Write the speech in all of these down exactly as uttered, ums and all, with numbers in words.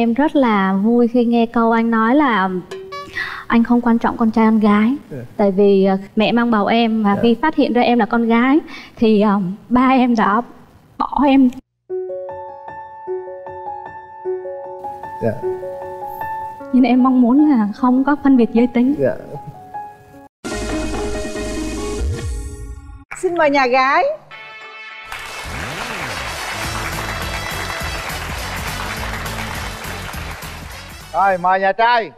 Em rất là vui khi nghe câu anh nói là anh không quan trọng con trai con gái. Yeah. Tại vì mẹ mang bầu em và yeah. khi phát hiện ra em là con gái thì um, ba em đã bỏ em. Yeah. Nhưng em mong muốn là không có phân biệt giới tính. Yeah. Xin mời nhà gái. Rồi mời nhà trai.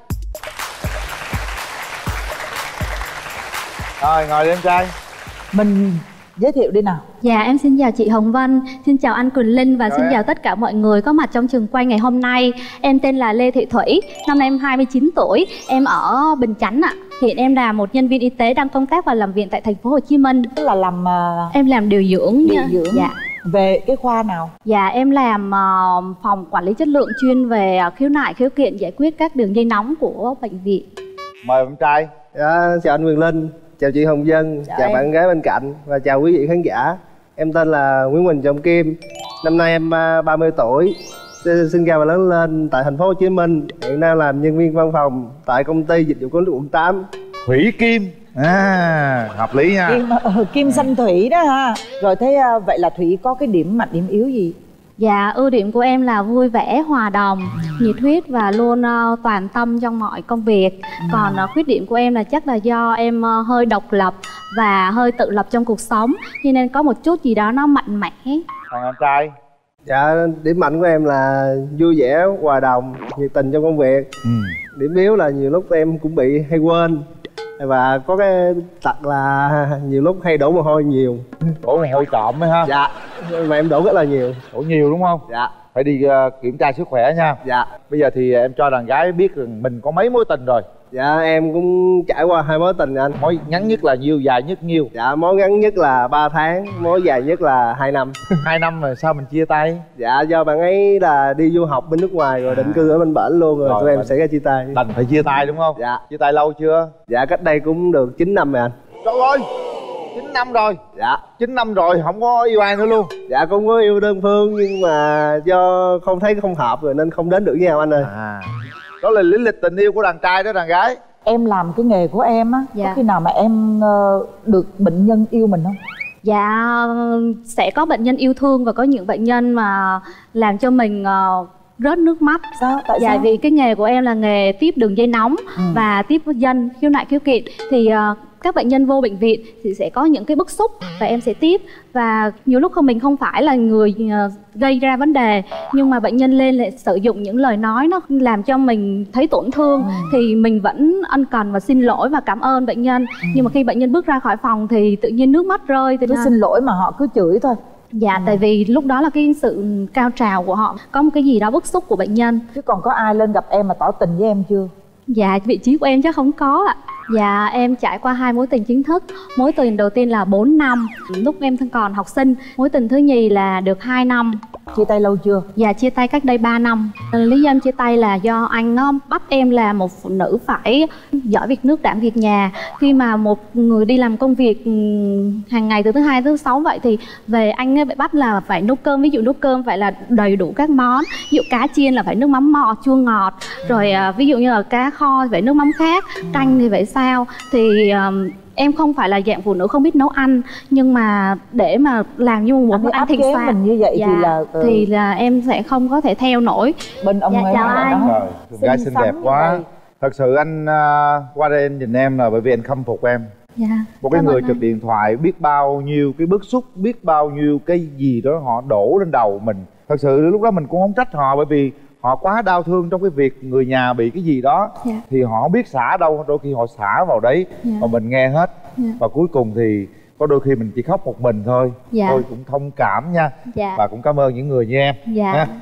Rồi ngồi đi em trai. Mình giới thiệu đi nào. Dạ em xin chào chị Hồng Vân, xin chào anh Quỳnh Linh và rồi xin em. chào tất cả mọi người có mặt trong trường quay ngày hôm nay. Em tên là Lê Thị Thủy, năm nay em hai mươi chín tuổi, em ở Bình Chánh ạ. Hiện em là một nhân viên y tế đang công tác và làm việc tại thành phố Hồ Chí Minh. Tức là làm uh... em làm điều dưỡng. Điều dưỡng. Dạ. Về cái khoa nào? Dạ em làm uh, phòng quản lý chất lượng chuyên về uh, khiếu nại khiếu kiện, giải quyết các đường dây nóng của bệnh viện. Mời em trai. Dạ, chào anh Quỳnh Linh, chào chị Hồng Vân, chào, chào bạn gái bên cạnh và chào quý vị khán giả. Em tên là Nguyễn Quỳnh Trọng Kim, năm nay em uh, ba mươi tuổi, sinh ra và lớn lên tại thành phố Hồ Chí Minh. Hiện đang làm nhân viên văn phòng tại công ty dịch vụ của quận tám. Thủy Kim. À, hợp lý nha. Kim, uh, Kim xanh Thủy đó ha. Rồi thế uh, vậy là Thủy có cái điểm mạnh điểm yếu gì? Dạ ưu điểm của em là vui vẻ, hòa đồng, nhiệt huyết và luôn uh, toàn tâm trong mọi công việc. ừ. Còn uh, khuyết điểm của em là chắc là do em uh, hơi độc lập và hơi tự lập trong cuộc sống, cho nên có một chút gì đó nó mạnh mẽ. Còn em trai? Dạ điểm mạnh của em là vui vẻ, hòa đồng, nhiệt tình trong công việc. ừ. Điểm yếu là nhiều lúc em cũng bị hay quên và có cái tật là nhiều lúc hay đổ mồ hôi nhiều. Đổ mồ hôi trộm ấy ha. Dạ mà em đổ rất là nhiều. Đổ nhiều đúng không? Dạ. Phải đi uh, kiểm tra sức khỏe nha. Dạ. Bây giờ thì em cho đàn gái biết rằng mình có mấy mối tình rồi. Dạ em cũng trải qua hai mối tình anh. Mối ngắn nhất là nhiêu, dài nhất nhiêu? Dạ mối ngắn nhất là ba tháng, mối dài nhất là hai năm. Hai năm rồi sao mình chia tay? Dạ do bạn ấy là đi du học bên nước ngoài rồi định cư ở bên bển luôn rồi, rồi tụi em mình... sẽ ra chia tay. Đành phải chia tay đúng không? Dạ. Chia tay lâu chưa? Dạ cách đây cũng được chín năm rồi anh. Trời ơi, chín năm rồi. Dạ. chín năm rồi không có yêu ai nữa luôn? Dạ cũng có yêu đơn phương nhưng mà do không thấy không hợp rồi nên không đến được với nhau anh ơi. À. Đó là lý lịch tình yêu của đàn trai đó đàn gái. Em làm cái nghề của em á, dạ. có khi nào mà em uh, được bệnh nhân yêu mình không? Dạ sẽ có bệnh nhân yêu thương và có những bệnh nhân mà làm cho mình uh, rớt nước mắt. Sao? Tại dạ, sao? Vì cái nghề của em là nghề tiếp đường dây nóng ừ. và tiếp dân khiếu nại khiếu kiện thì uh, các bệnh nhân vô bệnh viện thì sẽ có những cái bức xúc và em sẽ tiếp, và nhiều lúc không mình không phải là người uh, gây ra vấn đề nhưng mà bệnh nhân lên lại sử dụng những lời nói nó làm cho mình thấy tổn thương ừ. thì mình vẫn ân cần và xin lỗi và cảm ơn bệnh nhân ừ. nhưng mà khi bệnh nhân bước ra khỏi phòng thì tự nhiên nước mắt rơi thì cứ xin lỗi mà họ cứ chửi thôi. Dạ, ừ. tại vì lúc đó là cái sự cao trào của họ, có một cái gì đó bức xúc của bệnh nhân. Chứ còn có ai lên gặp em mà tỏ tình với em chưa? Dạ, vị trí của em chắc không có ạ. Dạ, em trải qua hai mối tình chính thức. Mối tình đầu tiên là bốn năm, lúc em còn học sinh. Mối tình thứ nhì là được hai năm. Chia tay lâu chưa? Dạ, chia tay cách đây ba năm. Lý do em chia tay là do anh nó bắt em là một phụ nữ phải giỏi việc nước đảm việc nhà. Khi mà một người đi làm công việc hàng ngày từ thứ hai tới thứ sáu vậy thì về anh ấy bị bắt là phải nấu cơm. Ví dụ nấu cơm phải là đầy đủ các món. Ví dụ cá chiên là phải nước mắm mò chua ngọt. Rồi ví dụ như là cá kho thì phải nước mắm khác, canh thì phải sao. Thì um, em không phải là dạng phụ nữ không biết nấu ăn, nhưng mà để mà làm như một bữa ăn thịnh soạn mình như vậy dạ, thì là uh... thì là em sẽ không có thể theo nổi. Bên ông dạ, ấy chào anh. Rồi, gái xinh đẹp quá. Thật sự anh uh, qua đây anh nhìn em là bởi vì anh khâm phục em. Dạ. Một cái người trực điện thoại biết bao nhiêu cái bức xúc, biết bao nhiêu cái gì đó họ đổ lên đầu mình. Thật sự lúc đó mình cũng không trách họ, bởi vì họ quá đau thương trong cái việc người nhà bị cái gì đó dạ. thì họ không biết xả đâu, đôi khi họ xả vào đấy dạ. mà mình nghe hết dạ. và cuối cùng thì có đôi khi mình chỉ khóc một mình thôi. Dạ. Tôi cũng thông cảm nha dạ. và cũng cảm ơn những người như em dạ. nha.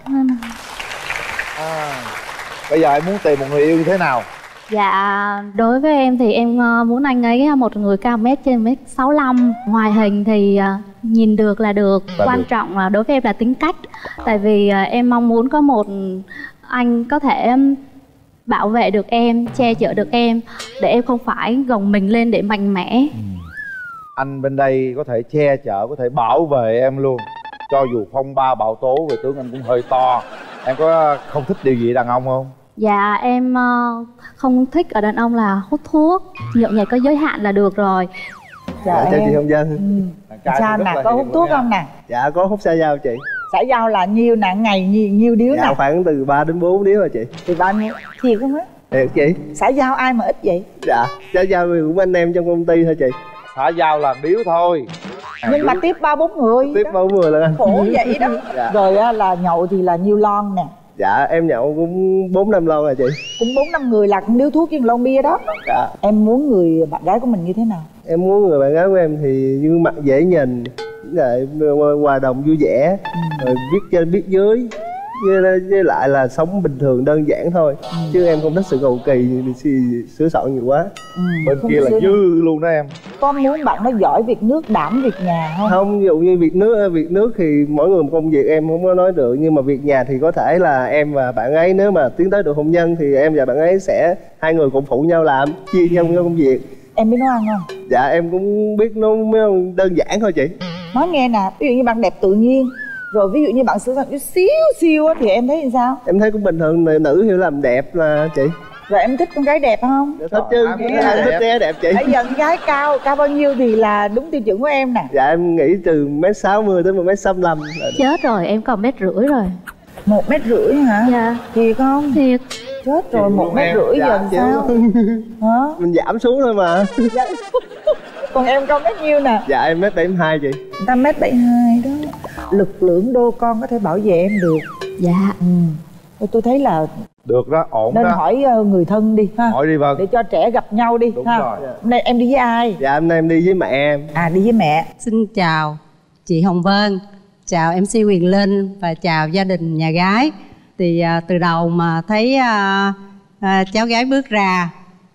À, bây giờ em muốn tìm một người yêu như thế nào? Dạ, đối với em thì em muốn anh ấy một người cao mét trên mét sáu lăm. Ngoài hình thì nhìn được là được. Là Quan được. trọng là đối với em là tính cách. Tại vì em mong muốn có một anh có thể bảo vệ được em, che chở được em, để em không phải gồng mình lên để mạnh mẽ. ừ. Anh bên đây có thể che chở, có thể bảo vệ em luôn. Cho dù phong ba bão tố về tướng anh cũng hơi to. Em có không thích điều gì đàn ông không? Dạ em uh, không thích ở đàn ông là hút thuốc, nhậu nhẹt có giới hạn là được rồi. Dạ, chào chị Hồng Vân. Ừ. Sao nè, có hút thuốc không nè? Dạ có hút xã giao chị. Xã giao là nhiêu nè, ngày nhiêu, nhiêu điếu dạ, nè? khoảng từ ba đến bốn điếu rồi chị. Từ bao nhiêu? Thiệt không á? Thiệt chị. Xã giao ai mà ít vậy? Dạ, xã giao cũng anh em trong công ty thôi chị. Xã giao là điếu thôi. Nhưng mà tiếp ba bốn người. Tiếp ba bốn người là anh. Khổ vậy đó. Dạ. Rồi á, là nhậu thì là nhiêu lon nè? Dạ em nhậu cũng bốn năm lon rồi chị. Cũng bốn năm người là cũng điếu thuốc với lon bia đó. Dạ. Em muốn người bạn gái của mình như thế nào? Em muốn người bạn gái của em thì như mặt dễ nhìn, lại hòa đồng vui vẻ, ừ. rồi biết trên biết dưới, với, với lại là sống bình thường đơn giản thôi, ừ. chứ em không thích sự cầu kỳ sửa soạn nhiều quá. Ừ, bên kia là dư luôn đó em. Có muốn bạn nó giỏi việc nước, đảm việc nhà không? Không, ví dụ như việc nước việc nước thì mỗi người một công việc em không có nói được, nhưng mà việc nhà thì có thể là em và bạn ấy nếu mà tiến tới được hôn nhân thì em và bạn ấy sẽ hai người cùng phụ nhau làm, chia nhau công việc. Em biết nấu ăn không? Dạ em cũng biết nấu đơn giản thôi chị. Nói nghe nè, ví dụ như bạn đẹp tự nhiên, rồi ví dụ như bạn sửa soạn chút xíu xíu á thì em thấy như sao? Em thấy cũng bình thường, nữ hiểu làm đẹp mà chị. Rồi em thích con gái đẹp không? Dạ, thích chứ, em thích gái đẹp chị. Bây giờ con gái cao, cao bao nhiêu thì là đúng tiêu chuẩn của em nè? Dạ em nghĩ từ mét sáu mươi đến một mét sáu mươi lăm. Chết rồi, em còn mét rưỡi rồi. Một mét rưỡi hả? Dạ. Thiệt không? Thiệt. Chết rồi, một mét rưỡi giờ làm sao? Hả? Mình giảm xuống thôi mà. Dạ. Còn em cao mét nhiêu nè? Dạ em mét bảy mươi hai chị. Người ta mét bảy mươi hai đó. Lực lượng đô con có thể bảo vệ em được. Dạ. Ừ. Tôi thấy là được đó, ổn nên đó. hỏi người thân đi ha. Hỏi đi Vân. Để cho trẻ gặp nhau đi. Đúng ha. rồi. Hôm nay em đi với ai? Dạ hôm nay em đi với mẹ em. À đi với mẹ. Xin chào chị Hồng Vân, chào em xê Quyền Linh và chào gia đình nhà gái. Thì à, từ đầu mà thấy à, à, cháu gái bước ra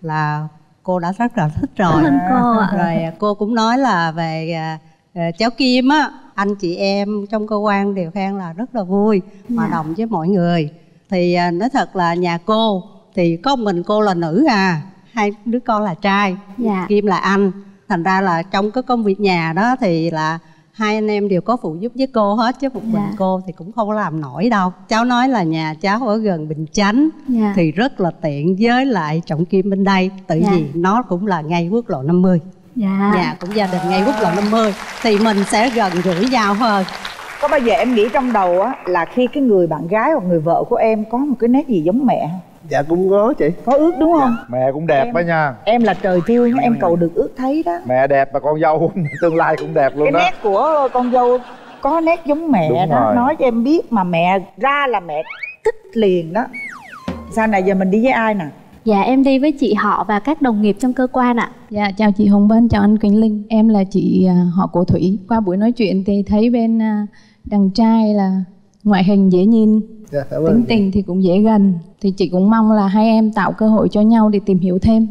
là cô đã rất là thích rồi. Cảm ơn cô ạ. Rồi cô cũng nói là về à, à, cháu Kim á, anh chị em trong cơ quan đều khen là rất là vui, hòa Dạ. đồng với mọi người. Thì à, nói thật là nhà cô thì có mình cô là nữ à, hai đứa con là trai, Dạ. Kim là anh. Thành ra là trong cái công việc nhà đó thì là hai anh em đều có phụ giúp với cô hết, chứ một mình Dạ. cô thì cũng không có làm nổi đâu. Cháu nói là nhà cháu ở gần Bình Chánh, Dạ. thì rất là tiện với lại Trọng Kim bên đây. Tại Dạ. vì nó cũng là ngay quốc lộ năm mươi. Dạ. Nhà cũng gia đình ngay quốc lộ năm mươi thì mình sẽ gần gũi nhau hơn. Có bao giờ em nghĩ trong đầu á là khi cái người bạn gái hoặc người vợ của em có một cái nét gì giống mẹ không? Dạ cũng có chị. Có ước đúng không? Mẹ cũng đẹp Em- đó nha. Em là trời thương, em cầu được ước thấy đó. Mẹ đẹp mà con dâu tương lai cũng đẹp luôn Cái đó. nét của con dâu có nét giống mẹ Đúng đó. rồi. Nói cho em biết mà mẹ ra là mẹ thích liền đó. Sau này giờ mình đi với ai nè? Dạ em đi với chị họ và các đồng nghiệp trong cơ quan ạ. Dạ chào chị Hồng Vân, chào anh Quỳnh Linh. Em là chị à, họ của Thủy. Qua buổi nói chuyện thì thấy bên à, đàn trai là ngoại hình dễ nhìn, Dạ, cảm tính ơn. tình thì cũng dễ gần. Thì chị cũng mong là hai em tạo cơ hội cho nhau để tìm hiểu thêm.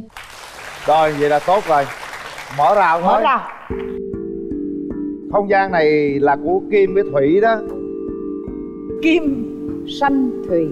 Rồi vậy là tốt rồi. Mở rào thôi. Mở ra. Không gian này là của Kim với Thủy đó. Kim Sanh Thủy.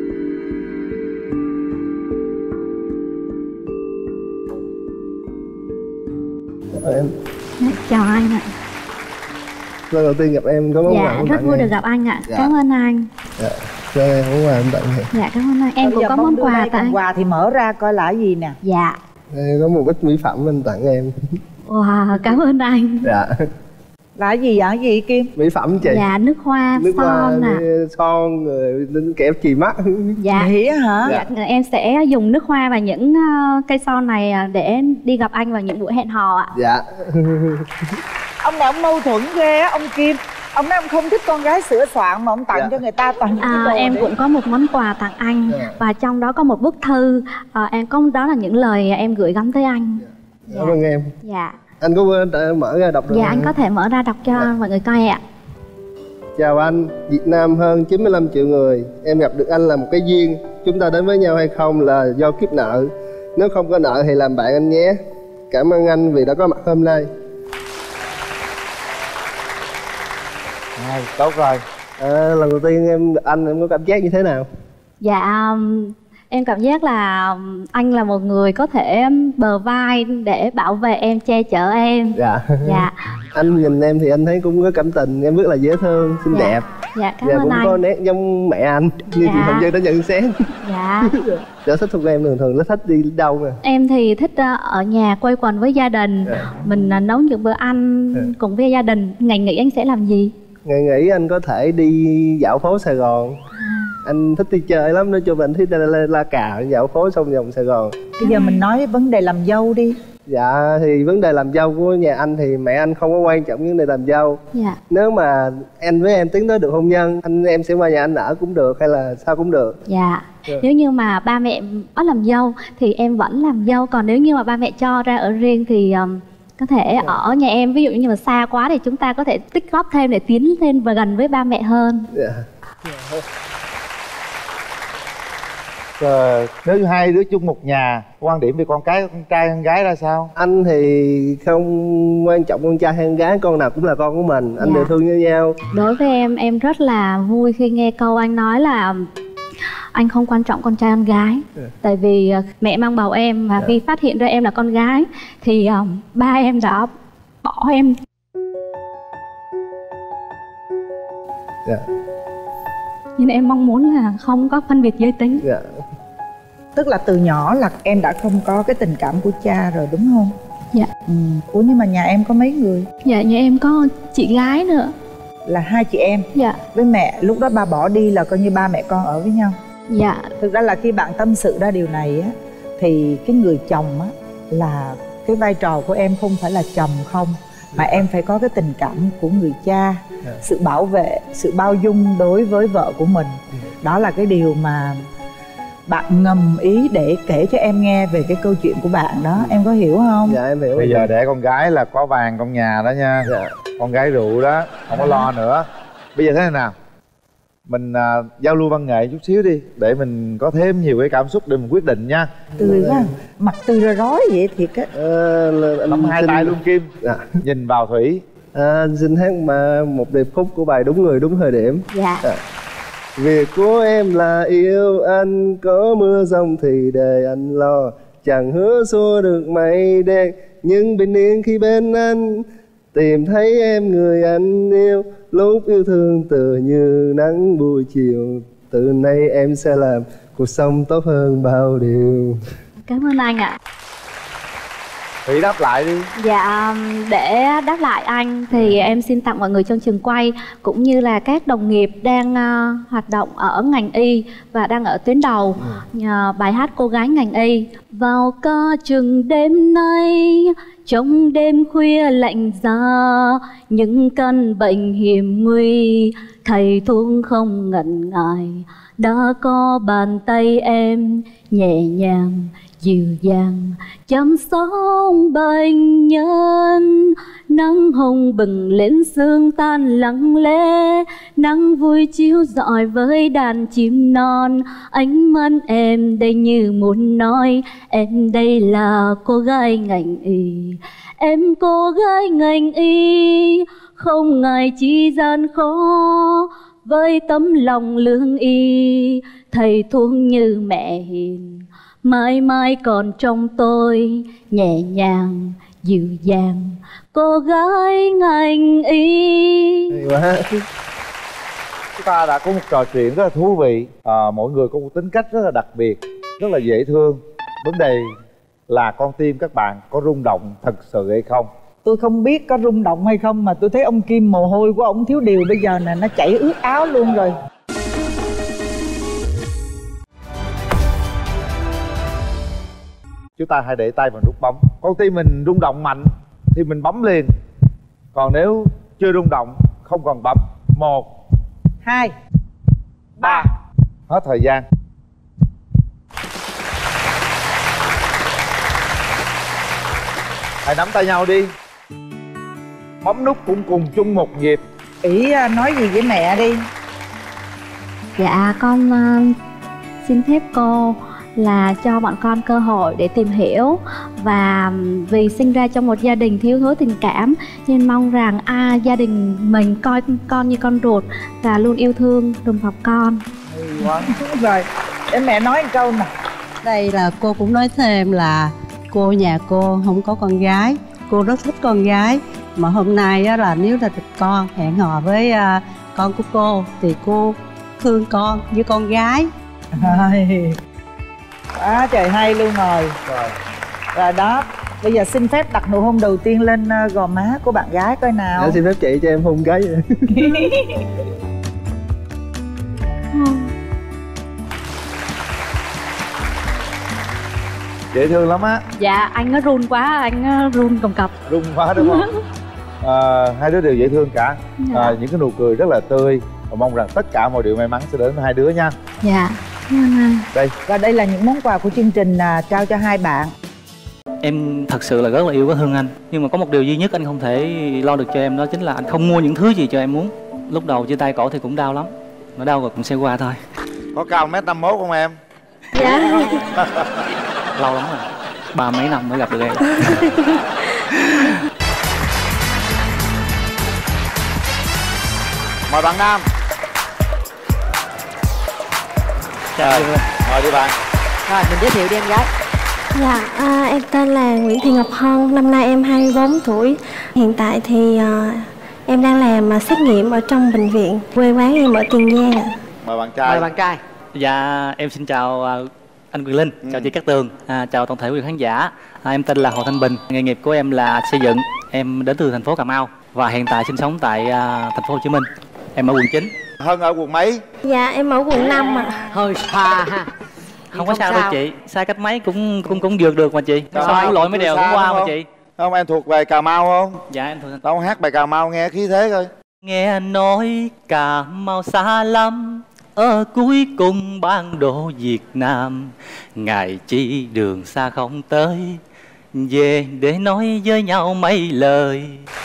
Ờ, em Dạ, chào anh ạ. lần đầu tiên gặp em có món quà Dạ em rất tặng vui em. được gặp anh ạ. Dạ. Cảm ơn anh. Dạ cho em món quà em tặng em. Dạ cảm ơn anh. Em Bây cũng giờ có bông món đưa quà đây, tặng còn anh. quà thì mở ra coi là cái gì nè. Dạ. Đây có một ít mỹ phẩm anh tặng em. Wow, cảm ơn anh. Dạ Là cái gì vậy? Cái gì Kim? mỹ phẩm chị. Dạ nước hoa, Nước hoa son nè. son rồi đến kẹp chì mắt. Dạ. Vậy á hả? Dạ, em sẽ dùng nước hoa và những ờ, cây son này ờ, để đi gặp anh vào những buổi hẹn hò ạ. Dạ. Ông này ông mâu thuẫn ghê á ông Kim. Ông nói ông không thích con gái sửa soạn mà ông tặng Dạ. cho người ta toàn những cái À, đồ em đấy. cũng có một món quà tặng anh Dạ. và trong đó có một bức thư. À, em có đó là những lời em gửi gắm tới anh. Cảm ơn em. Dạ. Anh có quên mở ra đọc được Dạ không? anh có thể mở ra đọc cho Dạ. mọi người coi ạ. Chào anh, Việt Nam hơn chín mươi lăm triệu người. Em gặp được anh là một cái duyên. Chúng ta đến với nhau hay không là do kiếp nợ. Nếu không có nợ thì làm bạn anh nhé. Cảm ơn anh vì đã có mặt hôm nay. À, tốt rồi. À, lần đầu tiên em gặp anh em có cảm giác như thế nào? Dạ um, em cảm giác là um, anh là một người có thể um, bờ vai để bảo vệ em, che chở em. Dạ. Dạ. Anh nhìn em thì anh thấy cũng có cảm tình, em rất là dễ thương, xinh Dạ. đẹp. Dạ cảm Dạ ơn cũng anh. có nét giống mẹ anh như Dạ. chị Hồng Vân đã nhận xét. Dạ. Sở thích của em thường thường nó thích đi đâu nè? Em thì thích ờ, ở nhà quây quần với gia đình. Dạ. Mình ờ, nấu những bữa ăn Dạ. cùng với gia đình. Ngày nghỉ anh sẽ làm gì? Ngày nghỉ anh có thể đi dạo phố Sài Gòn. Anh thích đi chơi lắm, nói chung là anh thích la, la, la cà dạo phố xong vòng Sài Gòn. Bây giờ mình nói vấn đề làm dâu đi. Dạ thì vấn đề làm dâu của nhà anh thì mẹ anh không có quan trọng vấn đề làm dâu. Dạ. Nếu mà anh với em tiến tới được hôn nhân, anh em sẽ qua nhà anh ở cũng được hay là sao cũng được. Dạ. Dạ. Nếu như mà ba mẹ bắt làm dâu thì em vẫn làm dâu. Còn nếu như mà ba mẹ cho ra ở riêng thì um, có thể ở nhà em. Ví dụ như mà xa quá thì chúng ta có thể tích góp thêm để tiến lên và gần với ba mẹ hơn. Dạ. Ờ, nếu như hai đứa chung một nhà, quan điểm về con cái, con trai con gái ra sao? Anh thì không quan trọng con trai hay con gái, con nào cũng là con của mình, anh Dạ. đều thương như nhau. Đối với em, em rất là vui khi nghe câu anh nói là anh không quan trọng con trai con gái. Dạ. Tại vì uh, mẹ mang bầu em và Dạ. khi phát hiện ra em là con gái thì um, ba em đã bỏ em. Dạ. Nhưng em mong muốn là không có phân biệt giới tính. Dạ. Tức là từ nhỏ là em đã không có cái tình cảm của cha rồi đúng không? Dạ. Ừ. Ủa nhưng mà nhà em có mấy người? Dạ, nhà em có chị gái nữa. Là hai chị em. Dạ. Với mẹ, lúc đó ba bỏ đi là coi như ba mẹ con ở với nhau. Dạ. Thực ra là khi bạn tâm sự ra điều này á, thì cái người chồng á là cái vai trò của em không phải là chồng không, mà em phải có cái tình cảm của người cha, sự bảo vệ, sự bao dung đối với vợ của mình. Đó là cái điều mà bạn ngầm ý để kể cho em nghe về cái câu chuyện của bạn đó. Em có hiểu không? Dạ em hiểu. Bây giờ để con gái là có vàng trong nhà đó nha. Dạ. Con gái rượu đó, không có lo nữa. Bây giờ thế này nào, mình à, giao lưu văn nghệ chút xíu đi, để mình có thêm nhiều cái cảm xúc để mình quyết định nha. Tươi quá, mặt tươi ra rói vậy thiệt á. Ờ, là anh Nắm hai xin- tay luôn Kim. Dạ. Nhìn vào Thủy. À, anh xin hát mà một điệp khúc của bài Đúng Người Đúng Thời Điểm. Dạ. À. Việc của em là yêu anh, có mưa giông thì để anh lo, chẳng hứa xua được mây đen, nhưng bình yên khi bên anh, tìm thấy em người anh yêu, lúc yêu thương tựa như nắng buổi chiều, từ nay em sẽ làm cuộc sống tốt hơn bao điều. Cảm ơn anh ạ. Thủy đáp lại đi. Dạ, để đáp lại anh thì em xin tặng mọi người trong trường quay cũng như là các đồng nghiệp đang uh, hoạt động ở ngành y và đang ở tuyến đầu nhờ bài hát Cô Gái Ngành Y. Vào ca chừng đêm nay, trong đêm khuya lạnh giá, những căn bệnh hiểm nguy, thầy thuốc không ngần ngại, đã có bàn tay em nhẹ nhàng dịu dàng chăm sóc bệnh nhân. Nắng hồng bừng lên sương tan lặng lẽ, nắng vui chiếu rọi với đàn chim non. Ánh mắt em đây như muốn nói, em đây là cô gái ngành y, em cô gái ngành y, không ngại chi gian khó với tấm lòng lương y. Thầy thuốc như mẹ hiền mãi mãi còn trong tôi, nhẹ nhàng dịu dàng cô gái ngành y. Hay quá. Chúng ta đã có một trò chuyện rất là thú vị. à, Mỗi người có một tính cách rất là đặc biệt, rất là dễ thương. Vấn đề là con tim các bạn có rung động thật sự hay không? Tôi không biết có rung động hay không mà tôi thấy ông Kim mồ hôi của ông thiếu điều bây giờ nè, nó chảy ướt áo luôn rồi. Chúng ta hãy để tay vào nút bấm. Con tim mình rung động mạnh thì mình bấm liền. Còn nếu chưa rung động, không cần bấm. Một, Hai, ba. Hết thời gian. Hãy nắm tay nhau đi. Bấm nút cũng cùng chung một nhịp. Ý nói gì với mẹ đi. Dạ con uh, xin phép cô là cho bọn con cơ hội để tìm hiểu, và vì sinh ra trong một gia đình thiếu thốn tình cảm nên mong rằng à, gia đình mình coi con như con ruột và luôn yêu thương đùm bọc con. Rồi, để mẹ nói một câu nè. Đây là cô cũng nói thêm là cô nhà cô không có con gái, cô rất thích con gái, mà hôm nay á, là nếu là con hẹn hò với uh, con của cô thì cô thương con như con gái. Rồi. Quá trời hay luôn rồi. Rồi. Rồi đó, bây giờ xin phép đặt nụ hôn đầu tiên lên gò má của bạn gái coi nào. Em xin phép chị cho em hôn cái vậy. Dễ thương lắm á. Dạ anh nó run quá, anh nó run cầm cập. Run quá đúng không? À, hai đứa đều dễ thương cả. Dạ. À, những cái nụ cười rất là tươi. Và mong rằng tất cả mọi điều may mắn sẽ đến với hai đứa nha. Dạ. Cảm ơn anh. Đây. Và đây là những món quà của chương trình à, trao cho hai bạn. Em thật sự là rất là yêu với Hương Anh. Nhưng mà có một điều duy nhất anh không thể lo được cho em, đó chính là anh không mua những thứ gì cho em muốn. Lúc đầu chia tay cổ thì cũng đau lắm, nó đau rồi cũng sẽ qua thôi. Có cao mét năm mốt không em? Dạ. Lâu lắm rồi, ba mấy năm mới gặp được em. Mời bạn nam. Chào Rồi, mời đi bạn. Rồi mình giới thiệu đi em gái. Dạ, à, em tên là Nguyễn Thị Ngọc Hân, năm nay em hai mươi bốn tuổi. Hiện tại thì à, em đang làm à, xét nghiệm ở trong bệnh viện. Quê quán em ở Tiền Giang ạ. Mời bạn trai. Mời bạn trai. Dạ em xin chào uh, anh Quyền Linh, Ừ. chào chị Cát Tường, à, chào toàn thể quý khán giả. À, em tên là Hồ Thanh Bình, nghề nghiệp của em là xây dựng. Em đến từ thành phố Cà Mau và hiện tại sinh sống tại uh, thành phố Hồ Chí Minh. Em ở quận chín. Hân ở quận mấy? Dạ, em ở quận năm ạ. Hơi xa ha. Không có sao đâu chị, xa cách mấy cũng cũng cũng vượt được mà chị. Cà Xong Mau cũng lội mấy từ đèo xa cũng qua đúng mà không? chị. Không, em thuộc về Cà Mau không? Dạ em thuộc. Đâu hát bài Cà Mau nghe khí thế coi. Nghe nói Cà Mau xa lắm, ở cuối cùng bản đồ Việt Nam. Ngài chi đường xa không tới, về để nói với nhau mấy lời.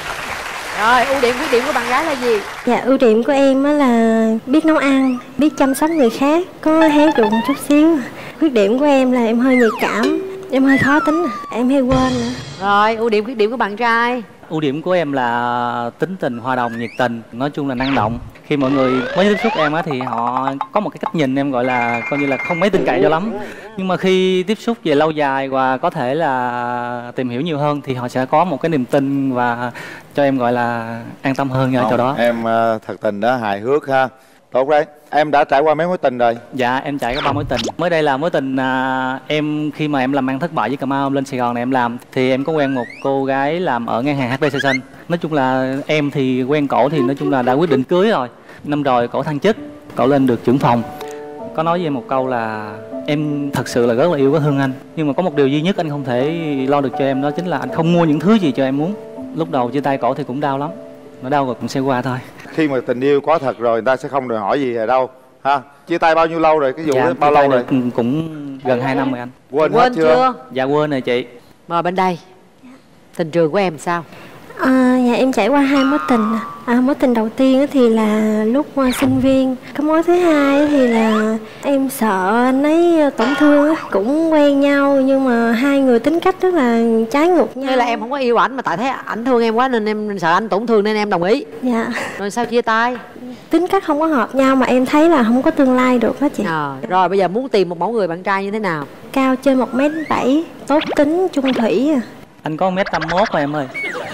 Rồi ưu điểm khuyết điểm của bạn gái là gì? Dạ, ưu điểm của em á là biết nấu ăn, biết chăm sóc người khác, có héo rụng chút xíu. Khuyết điểm của em là em hơi nhạy cảm, em hơi khó tính, em hay quên nữa. Rồi ưu điểm khuyết điểm của bạn trai. Ưu điểm của em là tính tình hòa đồng, nhiệt tình, nói chung là năng động. Khi mọi người mới tiếp xúc em á thì họ có một cái cách nhìn em gọi là coi như là không mấy tin cậy cho lắm. Nhưng mà khi tiếp xúc về lâu dài và có thể là tìm hiểu nhiều hơn thì họ sẽ có một cái niềm tin và cho em gọi là an tâm hơn ở chỗ đó. Em uh, thật tình đó, hài hước ha. Tốt đấy. Em đã trải qua mấy mối tình rồi? Dạ em trải qua ba mối tình. Mới đây là mối tình à, em khi mà em làm ăn thất bại với Cà Mau, em lên Sài Gòn này em làm thì em có quen một cô gái làm ở ngân hàng hát pê Station. Nói chung là em thì quen cổ thì nói chung là đã quyết định cưới rồi. Năm rồi cổ thăng chức, cổ lên được trưởng phòng. Có nói với em một câu là em thật sự là rất là yêu với Hương Anh. Nhưng mà có một điều duy nhất anh không thể lo được cho em, đó chính là anh không mua những thứ gì cho em muốn. Lúc đầu chia tay cổ thì cũng đau lắm, nó đau rồi cũng sẽ qua thôi. Khi mà tình yêu có thật rồi người ta sẽ không đòi hỏi gì ở đâu ha. Chia tay bao nhiêu lâu rồi? Cái vụ Dạ, đó bao lâu rồi? Cũng, cũng gần hai năm rồi anh. Quên, Quên hết chưa? chưa? Dạ quên rồi chị. Mời bên đây. Tình trường của em sao? À, dạ em trải qua hai mối tình. À, mối tình đầu tiên á thì là lúc uh, sinh viên. Cái mối thứ hai á thì là em sợ anh ấy tổn thương á. Cũng quen nhau nhưng mà hai người tính cách rất là trái ngược nhau. Hay là em không có yêu ảnh mà tại thấy ảnh thương em quá nên em sợ anh tổn thương nên em đồng ý? Dạ. Rồi sao chia tay? Tính cách không có hợp nhau mà em thấy là không có tương lai được đó chị. À, rồi bây giờ muốn tìm một mẫu người bạn trai như thế nào? Cao trên một mét bảy, tốt tính, trung thủy à. Anh có một mét tám mốt rồi em ơi.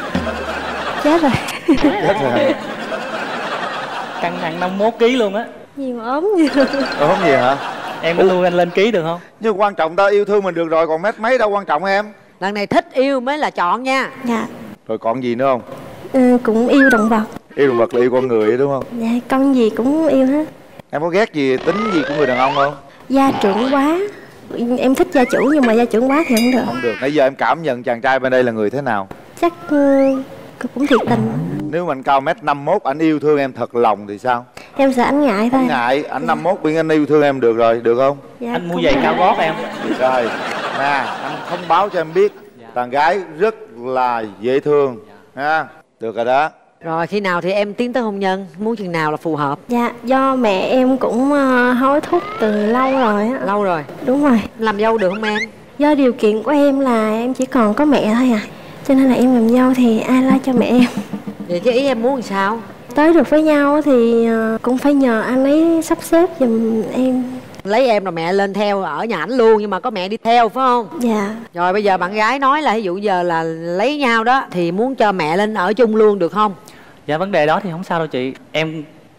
Chết rồi. Chết rồi. Cân nặng năm mốt ký luôn á. Nhiều ốm nhiều. Ốm gì hả? Em có lưu anh lên ký được không? Nhưng quan trọng ta yêu thương mình được rồi, còn mét mấy đâu quan trọng em. Lần này thích yêu mới là chọn nha. Dạ. Rồi còn gì nữa không? Ừ, cũng yêu động vật. Yêu động vật là yêu con người đúng không? Dạ, con gì cũng yêu hết. Em có ghét gì, tính gì của người đàn ông không? Gia trưởng quá. Em thích gia trưởng nhưng mà gia trưởng quá thì không được. Không được. Nãy giờ em cảm nhận chàng trai bên đây là người thế nào? Chắc uh, cũng thiệt tình. Nếu mà anh cao mét năm mốt, anh yêu thương em thật lòng thì sao? Em sợ anh ngại thôi. Không ngại, anh năm mốt biển anh yêu thương em được rồi, được không? Dạ, Anh mua không giày ngại. cao gót em. Rồi, nè, anh thông báo cho em biết đàn gái rất là dễ thương ha. Được rồi đó. Rồi khi nào thì em tiến tới hôn nhân? Muốn chừng nào là phù hợp? Dạ, do mẹ em cũng uh, hối thúc từ lâu rồi á. Lâu rồi. Đúng rồi. Làm dâu được không em? Do điều kiện của em là em chỉ còn có mẹ thôi à. Cho nên là em làm dâu thì ai lo cho mẹ em. Vậy chứ ý em muốn làm sao? Tới được với nhau thì uh, cũng phải nhờ anh ấy sắp xếp giùm em. Lấy em rồi mẹ lên theo ở nhà ảnh luôn nhưng mà có mẹ đi theo phải không? Dạ. Rồi bây giờ bạn gái nói là ví dụ giờ là lấy nhau đó thì muốn cho mẹ lên ở chung luôn được không? Dạ vấn đề đó thì không sao đâu chị. Em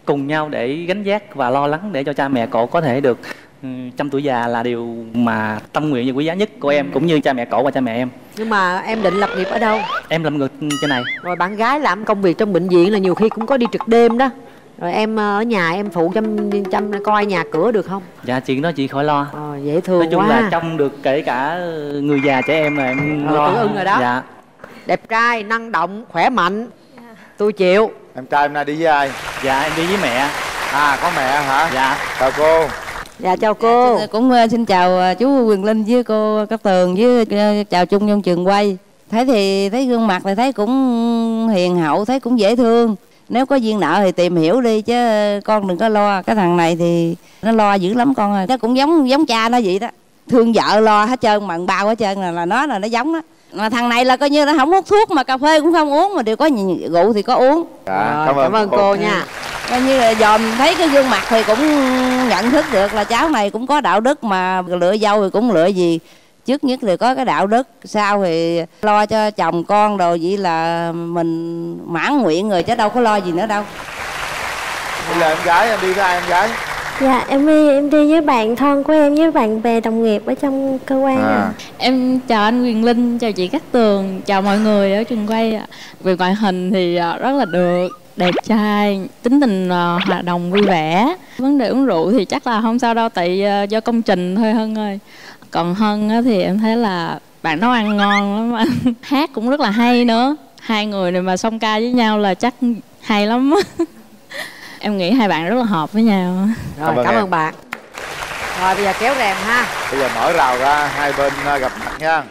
cùng nhau để gánh vác và lo lắng để cho cha mẹ cổ có thể được trăm tuổi già là điều mà tâm nguyện và quý giá nhất của em, cũng như cha mẹ cổ và cha mẹ em. Nhưng mà em định lập nghiệp ở đâu? Em làm ngược trên này. Rồi bạn gái làm công việc trong bệnh viện là nhiều khi cũng có đi trực đêm đó. Rồi em ở nhà em phụ chăm chăm coi nhà cửa được không? Dạ chuyện đó chị khỏi lo. Ờ, dễ thương nói chung quá. là trông được kể cả người già trẻ em là em Rồi, lo. tự ưng rồi đó. Dạ. Đẹp trai, năng động, khỏe mạnh. Tôi chịu. Em trai hôm nay đi với ai? Dạ em đi với mẹ. À có mẹ hả? Dạ. Chào cô. Dạ chào cô. Dạ, cũng uh, xin chào uh, chú Quyền Linh với cô Cát Tường với uh, chào chung trong trường quay. Thấy thì thấy gương mặt thì thấy cũng hiền hậu, thấy cũng dễ thương. Nếu có duyên nợ thì tìm hiểu đi chứ con đừng có lo. Cái thằng này thì nó lo dữ lắm con ơi. Nó cũng giống giống cha nó vậy đó. Thương vợ lo hết trơn, mận bao hết trơn là, là nó là nó giống đó. Mà thằng này là coi như nó không hút thuốc mà cà phê cũng không uống, mà đều có rượu thì có uống. Dạ, Rồi, cảm ơn, cảm ơn cô, cô nha. Coi như là dòm thấy cái gương mặt thì cũng nhận thức được là cháu này cũng có đạo đức, mà lựa dâu thì cũng lựa gì. Trước nhất thì có cái đạo đức, sau thì lo cho chồng con đồ, vậy là mình mãn nguyện rồi chứ đâu có lo gì nữa đâu. Bây giờ em gái, em đi với ai em gái? Dạ em đi em đi với bạn thân của em, với bạn bè đồng nghiệp ở trong cơ quan. À. À. Em chào anh Quyền Linh, chào chị Cát Tường, chào mọi người ở trường quay. Về ngoại hình thì rất là được, đẹp trai, tính tình hòa đồng vui vẻ. Vấn đề uống rượu thì chắc là không sao đâu, tại do công trình thôi Hân ơi. Còn Hân thì em thấy là bạn nấu ăn ngon lắm anh. Hát cũng rất là hay nữa. Hai người này mà song ca với nhau là chắc hay lắm. Em nghĩ hai bạn rất là hợp với nhau. Rồi cảm ơn, cảm em. ơn bạn. Rồi bây giờ kéo rèm ha. Bây giờ mở rào ra hai bên gặp mặt nha.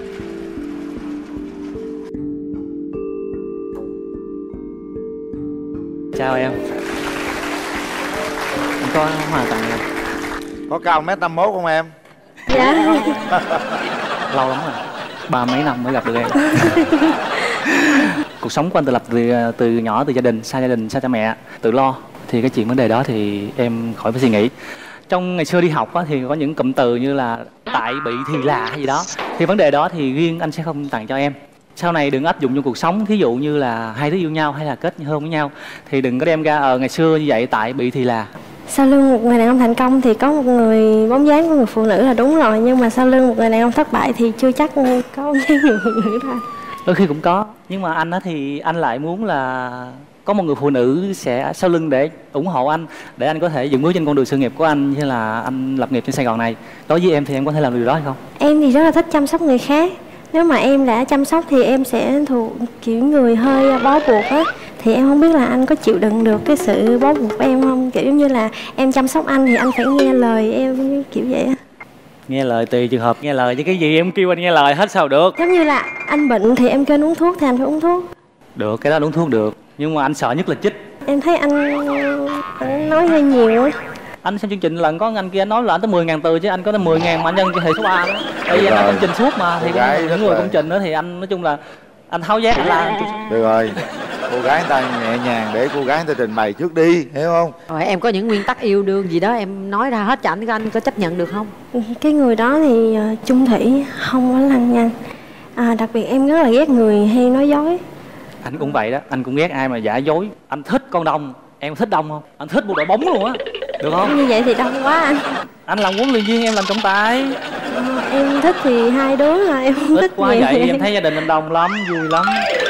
Chào em. Em có hòa tặng em. Có cao mét năm mốt không em? Dạ. Lâu lắm rồi, ba mấy năm mới gặp được em. Cuộc sống của anh tự lập từ, từ nhỏ, từ gia đình, xa gia đình, xa cha mẹ, tự lo. Thì cái chuyện vấn đề đó thì em khỏi phải suy nghĩ. Trong ngày xưa đi học á, thì có những cụm từ như là tại, bị, thì, là hay gì đó. Thì vấn đề đó thì riêng anh sẽ không tặng cho em. Sau này đừng áp dụng trong cuộc sống, thí dụ như là hai đứa yêu nhau hay là kết hôn với nhau thì đừng có đem ra ờ ngày xưa như vậy, tại, bị, thì, là. Sau lưng một người đàn ông thành công thì có một người bóng dáng của người phụ nữ là đúng rồi, nhưng mà sau lưng một người đàn ông thất bại thì chưa chắc có bóng dáng người phụ nữ thôi. Đôi khi cũng có, nhưng mà anh á thì anh lại muốn là có một người phụ nữ sẽ sau lưng để ủng hộ anh, để anh có thể dựng bước trên con đường sự nghiệp của anh, như là anh lập nghiệp trên Sài Gòn này. Đối với em thì em có thể làm điều đó hay không? Em thì rất là thích chăm sóc người khác. Nếu mà em đã chăm sóc thì em sẽ thuộc kiểu người hơi bó buộc á. Thì em không biết là anh có chịu đựng được cái sự bó buộc của em không? Kiểu như là em chăm sóc anh thì anh phải nghe lời em, kiểu vậy á. Nghe lời tùy trường hợp nghe lời, chứ cái gì em kêu anh nghe lời hết sao được. Giống như là anh bệnh thì em kêu anh uống thuốc thì anh phải uống thuốc. Được, cái đó uống thuốc được. Nhưng mà anh sợ nhất là chích. Em thấy anh, anh nói hơi nhiều á. Anh xem chương trình lần có anh kia anh nói là anh tới mười ngàn từ chứ anh có tới mười ngàn mà anh nhân cho hệ số ba đó. Tại vì anh làm công trình suốt mà, thì những người công trình đó thì anh nói chung là anh tháo giác anh la. Được rồi, cô gái người ta nhẹ nhàng để cô gái người ta trình bày trước đi, hiểu không? Rồi em có những nguyên tắc yêu đương gì đó em nói ra hết cho anh, anh có chấp nhận được không? Cái người đó thì uh, chung thủy, không có lăng nhăng. À, đặc biệt em rất là ghét người hay nói dối. Anh cũng vậy đó, anh cũng ghét ai mà giả dối. Anh thích con đông, em thích đông không? Anh thích một đội bóng luôn á, được không? Như vậy thì đông quá anh. Anh làm huấn luyện viên, em làm trọng tài. À, em thích thì hai đứa là em không thích, thích quá vậy. vậy, em thấy gia đình anh đông lắm, vui lắm.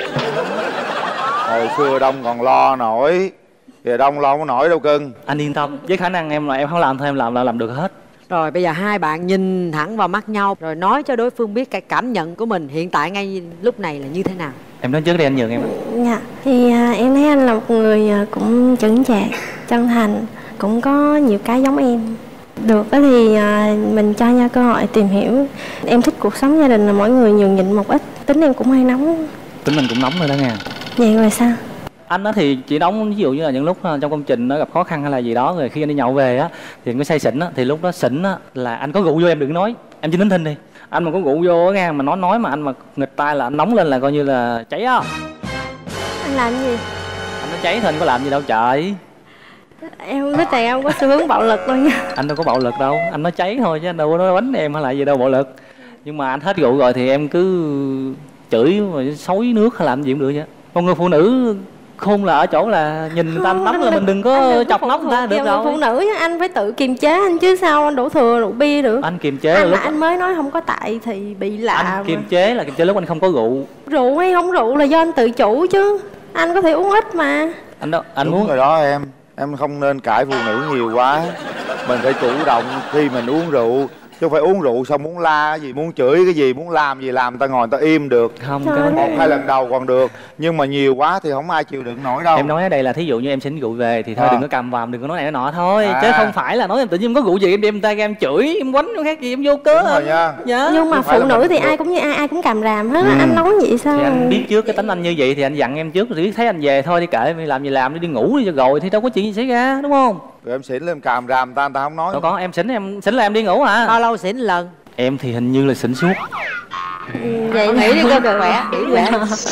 Hồi xưa đông còn lo nổi, giờ đông lo không có nổi đâu cưng. Anh yên tâm, với khả năng em là em không làm thôi, em làm là làm được hết. Rồi bây giờ hai bạn nhìn thẳng vào mắt nhau rồi nói cho đối phương biết cái cảm nhận của mình hiện tại ngay lúc này là như thế nào. Em nói trước đi, anh nhường em. Dạ, thì à, em thấy anh là một người à, cũng chững chạc, chân thành, cũng có nhiều cái giống em. Được thì à, mình cho nhau cơ hội tìm hiểu. Em thích cuộc sống gia đình là mỗi người nhường nhịn một ít. Tính em cũng hay nóng. Tính mình cũng nóng rồi đó nha. Vậy rồi sao? Anh đó thì chỉ nóng ví dụ như là những lúc trong công trình nó gặp khó khăn hay là gì đó, rồi khi anh đi nhậu về á thì anh có say xỉn á, thì lúc đó xỉn á là anh có rượu vô em đừng nói, em chỉ nín thinh đi. Anh mà có rượu vô á nghe mà nói nói mà anh mà nghịch tai là anh nóng lên là coi như là cháy á. Anh làm gì? Anh nói cháy thôi, anh có làm gì đâu trời. Em không thích đàn ông có xu hướng bạo lực đâu nha. Anh đâu có bạo lực đâu, anh nói cháy thôi chứ anh đâu có nói bánh em hay là gì đâu bạo lực. Nhưng mà anh hết rượu rồi thì em cứ chửi rồi xối nước hay làm gì cũng được vậy. Con người phụ nữ khôn là ở chỗ là nhìn người ta nóng là mình đừng có chọc nóng người ta được rồi. Phụ nữ á, anh phải tự kiềm chế anh chứ sao anh đổ thừa rượu bia được. Anh kiềm chế anh là lúc anh mới nói không có tại thì bị lạ. Anh kiềm chế là kiềm chế lúc anh không có rượu. Rượu hay không rượu là do anh tự chủ chứ. Anh có thể uống ít mà. Anh đó, anh đúng muốn rồi đó em. Em không nên cãi phụ nữ nhiều quá. Mình phải chủ động khi mình uống rượu. Chứ không phải uống rượu xong muốn la cái gì, muốn chửi cái gì, muốn làm gì làm, người ta ngồi người ta im được. Không, cái một hai lần đầu còn được. Nhưng mà nhiều quá thì không ai chịu đựng nổi đâu. Em nói ở đây là thí dụ như em xin rượu về thì thôi à. đừng có cầm vào, đừng có nói này nói nọ thôi. À. Chứ không phải là nói em tự nhiên có rượu gì em đem tay em chửi, em quánh khác gì em vô cớ. Đúng rồi nha. Dạ. Nhưng mà phụ nữ thì ai cũng như ai, ai cũng cầm ràm hết. Ừ. Anh nói vậy sao? Thì anh biết trước cái tính anh như vậy thì anh dặn em trước rồi thấy anh về thôi đi kệ, làm gì làm đi, đi ngủ đi cho rồi thì đâu có chuyện gì xảy ra, đúng không? Rồi em xỉn lên càm ràm ta, người ta không nói. Đâu có, em xỉn em xỉn là em đi ngủ hả? Bao lâu xỉn lần? Em thì hình như là xỉn suốt. Ừ, vậy nghĩ đi coi được khỏe, nghĩ khỏe.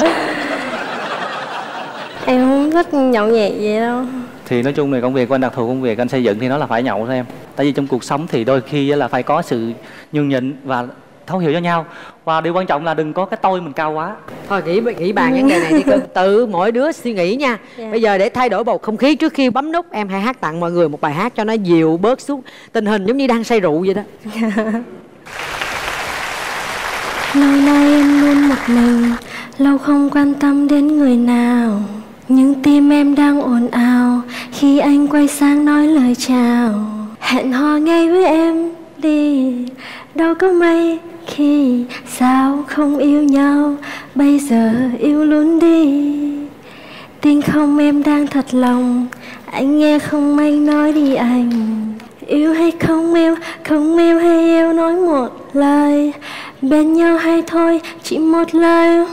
Em không thích nhậu nhẹt vậy đâu. Thì nói chung là công việc của anh, đặc thù công việc anh xây dựng thì nó là phải nhậu thôi em. Tại vì trong cuộc sống thì đôi khi là phải có sự nhường nhịn và thấu hiểu cho nhau. Và điều quan trọng là đừng có cái tôi mình cao quá. Thôi nghĩ nghĩ bàn vấn đề này đi cưng. Tự mỗi đứa suy nghĩ nha. Yeah. Bây giờ để thay đổi bầu không khí trước khi bấm nút, em hãy hát tặng mọi người một bài hát cho nó dịu bớt xuống tình hình giống như đang say rượu vậy đó. Lâu nay em luôn một mình, lâu không quan tâm đến người nào. Nhưng tim em đang ồn ào khi anh quay sang nói lời chào. Hẹn hò ngay với em đi, đâu có may khi sao không yêu nhau. Bây giờ yêu luôn đi, tin không em đang thật lòng. Anh nghe không anh nói đi anh. Yêu hay không yêu, không yêu hay yêu nói một lời. Bên nhau hay thôi chỉ một lời.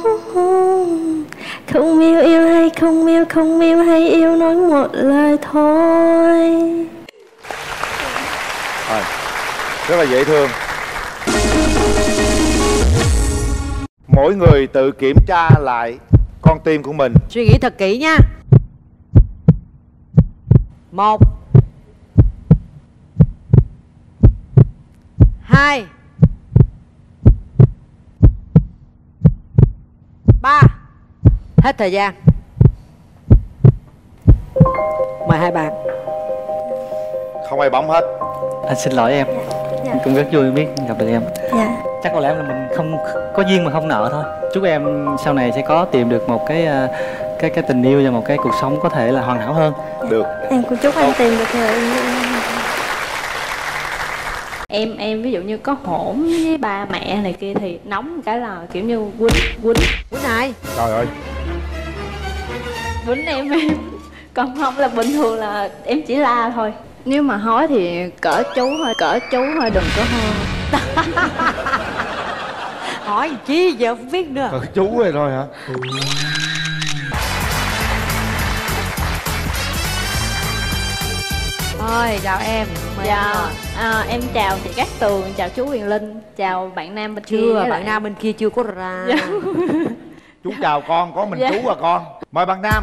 Không yêu yêu hay không yêu, không yêu hay yêu nói một lời thôi. Rồi, rất là dễ thương. Mỗi người tự kiểm tra lại con tim của mình. Suy nghĩ thật kỹ nha. Một, hai, ba. Hết thời gian. Mời hai bạn. Không ai bấm hết. Anh xin lỗi em. Dạ. Cũng rất vui biết gặp được em. Dạ. Chắc có lẽ là mình không có duyên mà không nợ thôi. Chúc em sau này sẽ có tìm được một cái cái cái tình yêu và một cái cuộc sống có thể là hoàn hảo hơn. Được. Em cũng chúc anh tìm được người yêu. Em em ví dụ như có hỗn với ba mẹ này kia thì nóng cái là kiểu như quýnh quýnh quýnh ai? Trời ơi. Quýnh em em. Còn không là bình thường là em chỉ la thôi. Nếu mà hói thì cỡ chú thôi, cỡ chú thôi đừng có hơn. Hỏi chi giờ không biết nữa. Cỡ chú rồi thôi hả? Thôi chào em. Mời Dạ, em, à, em chào chị Cát Tường, chào chú Huyền Linh, chào bạn nam bên kia. Chưa, bạn lại... nam bên kia chưa có ra. Dạ. Chú chào con, có mình dạ. chú và con. Mời bạn nam.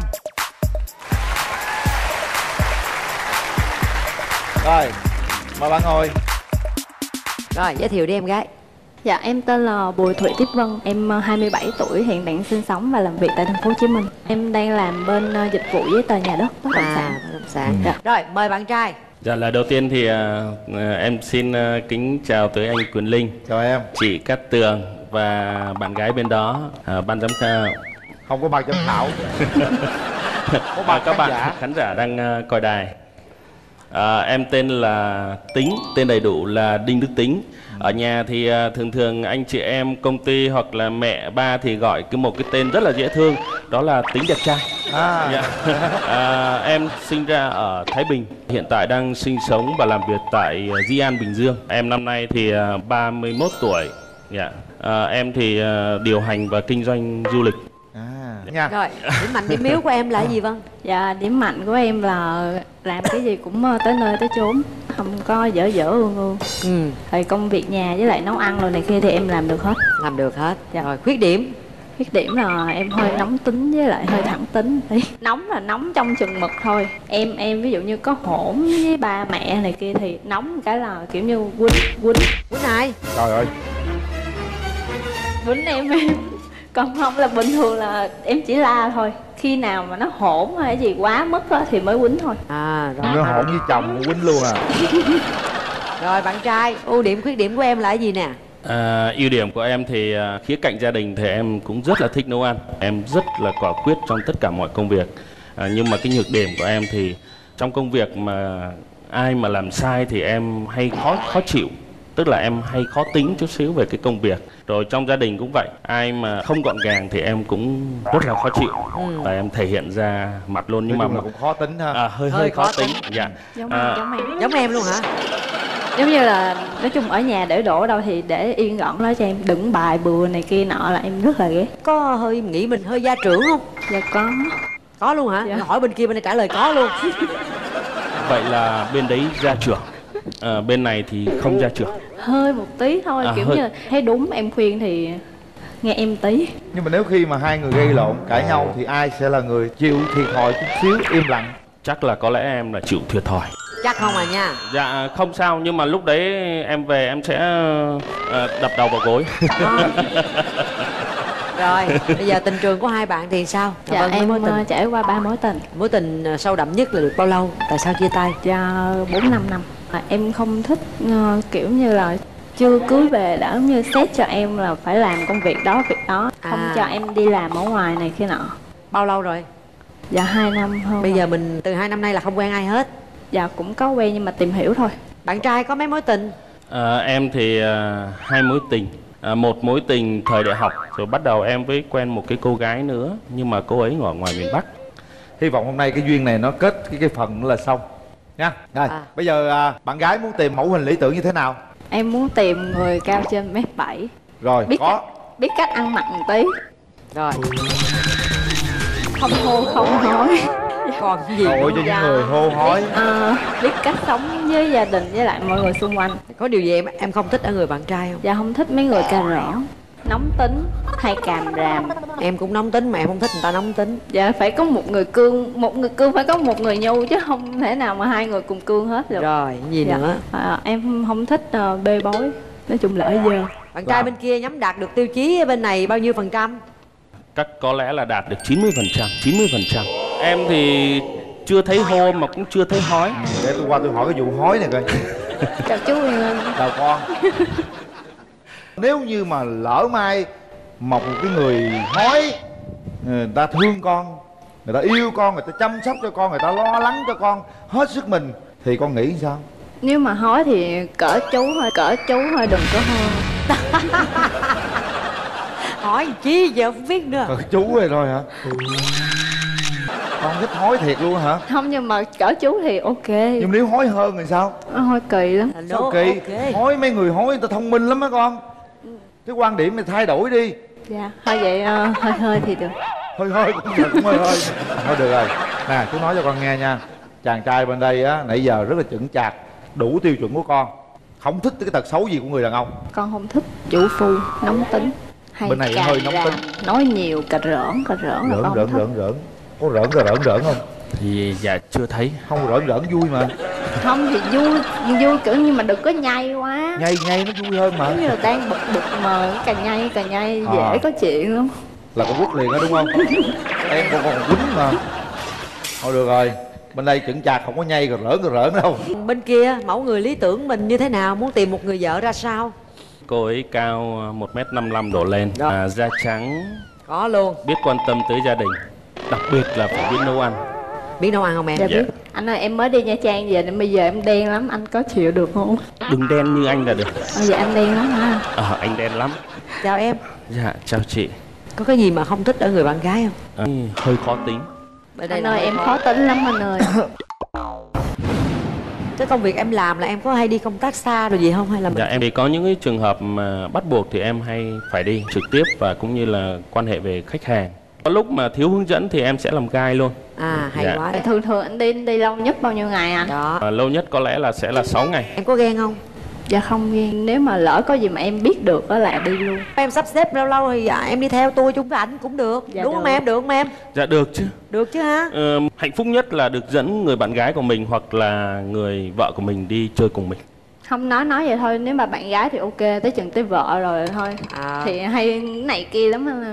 Rồi, mời bạn ngồi. Rồi, giới thiệu đi em gái. Dạ, em tên là Bùi Thị Tiếp Vân, em hai mươi bảy tuổi, hiện đang sinh sống và làm việc tại thành phố Hồ Chí Minh. Em đang làm bên uh, dịch vụ giấy tờ nhà đất, bất động sản. Bất động sản. Dạ. Rồi, mời bạn trai. Dạ, lời đầu tiên thì uh, em xin uh, kính chào tới anh Quyền Linh. Chào em. Chị Cát Tường và bạn gái bên đó, uh, ban giám khảo. Không có ban giám khảo. Có ban uh, các bạn giả. khán giả đang uh, coi đài. À, em tên là Tính, tên đầy đủ là Đinh Đức Tính. Ở nhà thì à, thường thường anh chị em công ty hoặc là mẹ ba thì gọi cái một cái tên rất là dễ thương, đó là Tính đẹp trai. À. Dạ. À, em sinh ra ở Thái Bình, hiện tại đang sinh sống và làm việc tại Di An, Bình Dương. Em năm nay thì à, ba mươi mốt tuổi. Dạ. À, em thì à, điều hành và kinh doanh du lịch. Nha. Rồi, điểm mạnh điểm yếu của em là gì Vân? Dạ, điểm mạnh của em là làm cái gì cũng tới nơi tới chốn, không có dở dở ương ương. Ừ. Thì công việc nhà với lại nấu ăn rồi này kia thì em làm được hết. Làm được hết. Dạ. Rồi, khuyết điểm? Khuyết điểm là em hơi nóng tính với lại hơi thẳng tính. Nóng là nóng trong chừng mực thôi. Em em ví dụ như có hỗn với ba mẹ này kia thì nóng cái là kiểu như quýnh quýnh quýnh ai? Trời ơi. Quýnh em em. Còn không là bình thường là em chỉ la thôi. khi nào mà nó hỗn hay gì quá mức đó thì mới quýnh thôi. À rồi. Nó hỗn với chồng quýnh luôn à. Rồi bạn trai, ưu điểm khuyết điểm của em là cái gì nè? À, ưu điểm của em thì à, khía cạnh gia đình thì em cũng rất là thích nấu ăn. Em rất là quả quyết trong tất cả mọi công việc. À, nhưng mà cái nhược điểm của em thì trong công việc mà ai mà làm sai thì em hay khó khó chịu. Tức là em hay khó tính chút xíu về cái công việc. Rồi trong gia đình cũng vậy, ai mà không gọn gàng thì em cũng rất là khó chịu. Ừ. Và em thể hiện ra mặt luôn. Nhưng nói mà cũng khó tính ha. À, hơi hơi, hơi khó, khó tính. tính. Dạ. Giống, à, em, giống em. Giống em luôn hả? Giống như là nói chung ở nhà để đổ đâu thì để yên gọn đó cho em, đựng bài bừa này kia nọ là em rất là ghét. Có hơi nghĩ mình hơi gia trưởng không? Dạ có. Có luôn hả? Dạ. Hỏi bên kia bên này trả lời có luôn. Vậy là bên đấy gia trưởng, à, bên này thì không gia trưởng. Hơi một tí thôi, à, kiểu hơi... như thấy đúng em khuyên thì nghe em tí. Nhưng mà nếu khi mà hai người gây lộn cãi nhau thì ai sẽ là người chịu thiệt thòi chút xíu, im lặng? Chắc là có lẽ em là chịu thiệt thòi. Chắc không à nha. Dạ không sao, nhưng mà lúc đấy em về em sẽ uh, đập đầu vào gối. À. Rồi, bây giờ tình trường của hai bạn thì sao? Dạ vâng, em mối tình. trải qua ba mối tình. Mối tình sâu đậm nhất là được bao lâu? Tại sao chia tay? Dạ bốn năm năm. À, em không thích uh, kiểu như là chưa cưới về đã giống như xét cho em là phải làm công việc đó việc đó, à. Không cho em đi làm ở ngoài này kia nọ. Bao lâu rồi? Dạ hai năm hơn. Bây rồi. giờ mình từ hai năm nay là không quen ai hết? Dạ cũng có quen nhưng mà tìm hiểu thôi. Bạn trai có mấy mối tình? À, em thì uh, hai mối tình. À, một mối tình thời đại học, rồi bắt đầu em với quen một cái cô gái nữa, nhưng mà cô ấy ở ngoài miền Bắc. Hy vọng hôm nay cái duyên này nó kết cái cái phần nữa là xong nha. Rồi à. Bây giờ à, bạn gái muốn tìm mẫu hình lý tưởng như thế nào? Em muốn tìm người cao trên mét bảy. Rồi biết có cách, biết cách ăn mặc một tí. Rồi không hô không nói. Còn gì ôi cho những người hô hối. Biết, à, biết cách sống với gia đình với lại mọi người xung quanh. Có điều gì em em không thích ở người bạn trai không? Dạ không thích mấy người cà rỡn, nóng tính hay càm ràm. Em cũng nóng tính mà em không thích người ta nóng tính. Dạ phải có một người cương, một người cương phải có một người nhu chứ không thể nào mà hai người cùng cương hết được. Rồi gì dạ. nữa? À, em không thích uh, bê bối, nói chung là ở dơ. Bạn trai wow. bên kia nhắm đạt được tiêu chí bên này bao nhiêu phần trăm? Chắc có lẽ là đạt được chín mươi phần trăm, chín mươi phần trăm. Em thì chưa thấy hô mà cũng chưa thấy hói. Để tôi qua tôi hỏi cái vụ hói này coi. Chào chú Huyền Linh. Chào con. Nếu như mà lỡ mai một cái người hói, người ta thương con, người ta yêu con, người ta chăm sóc cho con, người ta lo lắng cho con hết sức mình, thì con nghĩ sao? Nếu mà hói thì cỡ chú thôi, cỡ chú thôi, đừng có hôn. Hỏi chi giờ không biết nữa. Cỡ chú rồi thôi hả? Con thích hói thiệt luôn hả? Không, nhưng mà cỡ chú thì ok. Nhưng nếu hói hơn thì sao? Nó hói kỳ lắm. Sao kỳ? Okay. Hói mấy người hói người ta thông minh lắm á con. Cái quan điểm này thay đổi đi. Dạ, thôi vậy uh, hơi hơi thì được. Hơi hơi cũng được, cũng hơi hơi. Thôi được rồi. Nè, chú nói cho con nghe nha. Chàng trai bên đây á, nãy giờ rất là chững chạc, đủ tiêu chuẩn của con. Không thích cái tật xấu gì của người đàn ông? Con không thích chủ phu, nóng tính. Hay bên này hơi nóng tính. Nói nhiều, cà rỡn, cà rỡn là con rỡn, không rỡn, rỡn, rỡn. Có rỡn, rỡn, rỡn, rỡn không? Thì dạ chưa thấy. Không, rỡn, rỡn vui mà. Không thì vui, vui kiểu nhưng mà đừng có nhây quá. Nhây, nhây nó vui hơn mà. Giống như là đang bực bực mà cà nhây, cà nhây à. Dễ có chuyện lắm. Là con quýt liền đó đúng không? Em con còn quýnh mà. Thôi được rồi. Bên đây chững chạc không có nhây rồi rỡn rồi rỡn đâu. Bên kia mẫu người lý tưởng mình như thế nào? Muốn tìm một người vợ ra sao? Cô ấy cao một mét năm mươi lăm đổ lên, à, da trắng. Có luôn. Biết quan tâm tới gia đình. Đặc biệt là phải biết nấu ăn. Biết nấu ăn không em? Dạ biết. Anh ơi em mới đi Nha Trang về nên bây giờ em đen lắm, anh có chịu được không? Đừng đen như anh là được. À, dạ anh đen lắm hả? Ờ à, anh đen lắm. Chào em. Dạ chào chị. Có cái gì mà không thích ở người bạn gái không? À, hơi khó tính. Anh ơi em khó tính lắm anh ơi. Cái công việc em làm là em có hay đi công tác xa rồi gì không hay là mình... Dạ em thì có những cái trường hợp mà bắt buộc thì em hay phải đi trực tiếp và cũng như là quan hệ về khách hàng. Có lúc mà thiếu hướng dẫn thì em sẽ làm guide luôn. À hay dạ. quá. Thường thường anh đi đi lâu nhất bao nhiêu ngày anh? Đó. À, lâu nhất có lẽ là sẽ là sáu ngày. Em có ghen không? Dạ không ghen, nếu mà lỡ có gì mà em biết được đó là đi luôn. Em sắp xếp lâu lâu thì dạ, em đi theo tôi chung với ảnh cũng được. Dạ đúng được. Không em? Được không em? Dạ được chứ. Được chứ hả? Ờ, hạnh phúc nhất là được dẫn người bạn gái của mình hoặc là người vợ của mình đi chơi cùng mình. Không nói nói vậy thôi, nếu mà bạn gái thì ok, tới chừng tới vợ rồi thôi. À. Thì hay này kia lắm anh ơi.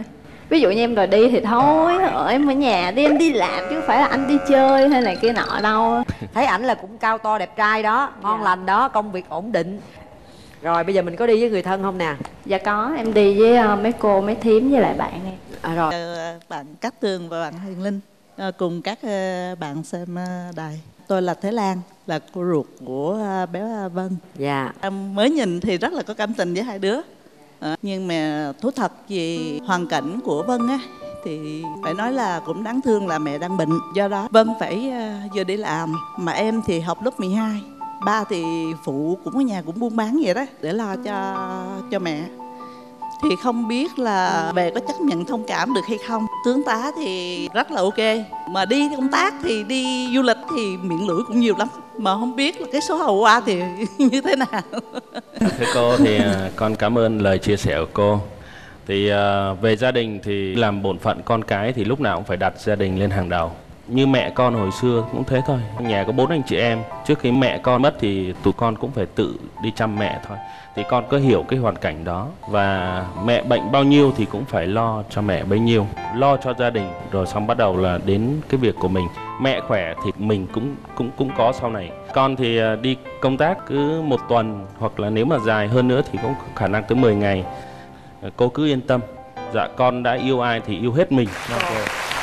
Ví dụ như em đòi đi thì thôi, ở em ở nhà đi, em đi làm chứ không phải là anh đi chơi hay này kia nọ đâu. Thấy ảnh là cũng cao to đẹp trai đó, ngon dạ. lành đó, công việc ổn định. Rồi bây giờ mình có đi với người thân không nè? Dạ có, em đi với uh, mấy cô, mấy thím với lại bạn em. À, rồi. Bạn Cát Tường và bạn Huyền Linh cùng các bạn xem đài. Tôi là Thế Lan, là cô ruột của bé Vân. Dạ. Em mới nhìn thì rất là có cảm tình với hai đứa. À, nhưng mà thú thật vì hoàn cảnh của Vân á thì phải nói là cũng đáng thương là mẹ đang bệnh. Do đó Vân phải uh, vừa đi làm, mà em thì học lớp mười hai. Ba thì phụ cũng ở nhà cũng buôn bán vậy đó để lo cho cho mẹ. Thì không biết là về có chấp nhận thông cảm được hay không. Tướng tá thì rất là ok, mà đi công tác thì đi du lịch thì miệng lưỡi cũng nhiều lắm. Mà không biết là cái số hậu qua thì như thế nào. Thưa cô thì con cảm ơn lời chia sẻ của cô. Thì uh, về gia đình thì làm bổn phận con cái thì lúc nào cũng phải đặt gia đình lên hàng đầu. Như mẹ con hồi xưa cũng thế thôi. Nhà có bốn anh chị em, trước khi mẹ con mất thì tụi con cũng phải tự đi chăm mẹ thôi. Thì con có hiểu cái hoàn cảnh đó. Và mẹ bệnh bao nhiêu thì cũng phải lo cho mẹ bấy nhiêu. Lo cho gia đình rồi xong bắt đầu là đến cái việc của mình. Mẹ khỏe thì mình cũng cũng cũng có sau này. Con thì đi công tác cứ một tuần, hoặc là nếu mà dài hơn nữa thì cũng có khả năng tới mười ngày. Cô cứ yên tâm. Dạ con đã yêu ai thì yêu hết mình. Okay.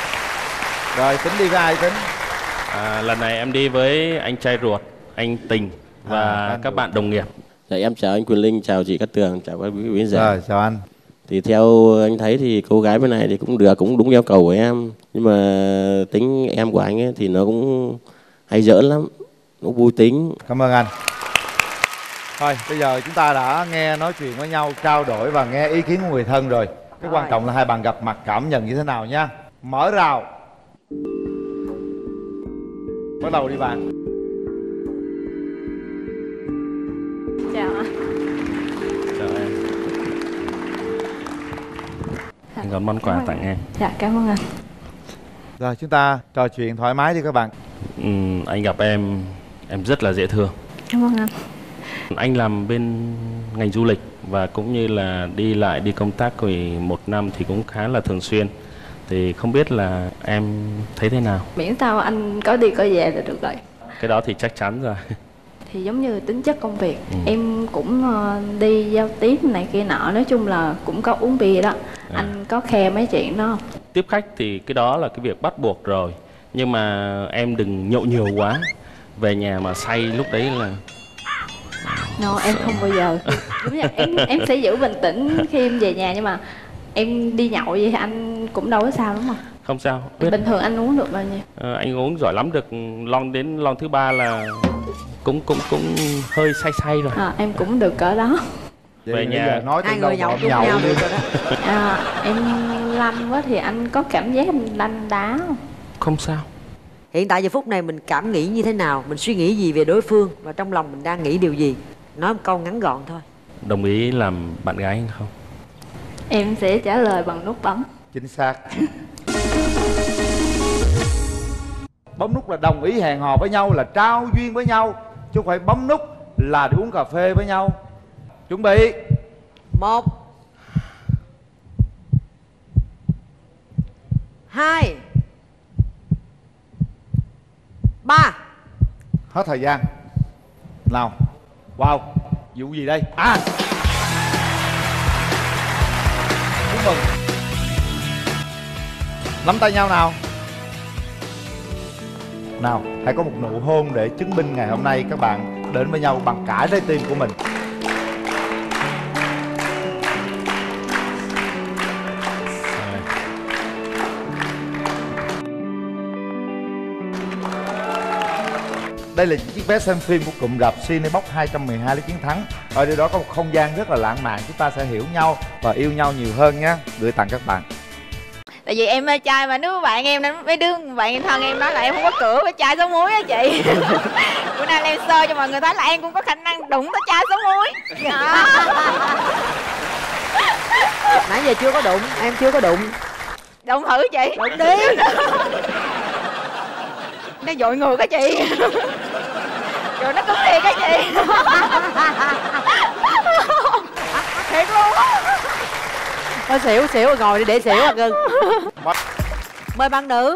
Rồi Tính đi với ai Tính? À, lần này em đi với anh trai ruột, anh Tình và à, các bạn đồng nghiệp. Dạ em chào anh Quyền Linh, chào chị Cát Tường, chào các quý khán giả. Rồi chào anh. Thì theo anh thấy thì cô gái bên này thì cũng được, cũng đúng yêu cầu của em. Nhưng mà tính em của anh ấy thì nó cũng hay giỡn lắm, nó vui tính. Cảm ơn anh. Thôi bây giờ chúng ta đã nghe nói chuyện với nhau, trao đổi và nghe ý kiến của người thân rồi. Cái quan trọng là hai bạn gặp mặt cảm nhận như thế nào nha. Mở rào. Bắt đầu đi bạn. Chào anh. Chào em. Anh có món quà tặng em. Dạ cảm ơn anh. Rồi chúng ta trò chuyện thoải mái đi các bạn. Ừ, anh gặp em, em rất là dễ thương. Cảm ơn anh. Anh làm bên ngành du lịch và cũng như là đi lại đi công tác rồi một năm thì cũng khá là thường xuyên. Thì không biết là em thấy thế nào? Miễn sao anh có đi có về là được rồi. Cái đó thì chắc chắn rồi. Thì giống như tính chất công việc, ừ. em cũng uh, đi giao tiếp này kia nọ, nói chung là cũng có uống bia đó. À. Anh có khe mấy chuyện đó không? Tiếp khách thì cái đó là cái việc bắt buộc rồi. Nhưng mà em đừng nhậu nhiều quá. Về nhà mà say lúc đấy là... No, em không bao giờ. Đúng rồi, em, em sẽ giữ bình tĩnh khi em về nhà, nhưng mà em đi nhậu vậy thì anh cũng đâu có sao đúng không? Không sao. Biết. Bình thường anh uống được bao nhiêu? À, anh uống giỏi lắm, được lon đến lon thứ ba là cũng cũng cũng hơi say say rồi. À, em cũng được cỡ đó. Vậy về nhà nói hai người nhậu chung nhau được rồi đó. À, em lanh quá thì anh có cảm giác em lanh đá không? Không sao. Hiện tại giờ phút này mình cảm nghĩ như thế nào? Mình suy nghĩ gì về đối phương? Và trong lòng mình đang nghĩ điều gì? Nói một câu ngắn gọn thôi. Đồng ý làm bạn gái anh không? Em sẽ trả lời bằng nút bấm. Chính xác. Bấm nút là đồng ý hẹn hò với nhau, là trao duyên với nhau, chứ không phải bấm nút là đi uống cà phê với nhau. Chuẩn bị. Một, hai, ba. Hết thời gian. Nào. Wow. Vụ gì đây? À, chúc mừng. Nắm tay nhau nào. Nào, hãy có một nụ hôn để chứng minh ngày hôm nay các bạn đến với nhau bằng cả trái tim của mình. Đây là chiếc vé xem phim của cụm rạp Cinebox hai trăm mười hai Lý Chiến Thắng. Ở đây đó có một không gian rất là lãng mạn, chúng ta sẽ hiểu nhau và yêu nhau nhiều hơn nhé. Gửi tặng các bạn. Tại vì em mê trai mà, nếu bạn em mấy đứa bạn thân em nói là em không có cửa với chai số muối á chị. Bữa nay em sơ cho mọi người thấy là em cũng có khả năng đụng tới chai số muối. Nãy giờ chưa có đụng, em chưa có đụng. Đụng thử chị. Đụng đi. Nó dội người cái chị. Rồi nó cứng liền cái chị. Thiệt luôn á. Thôi xỉu xỉu rồi, ngồi đi để xỉu à cưng. Mời bạn nữ.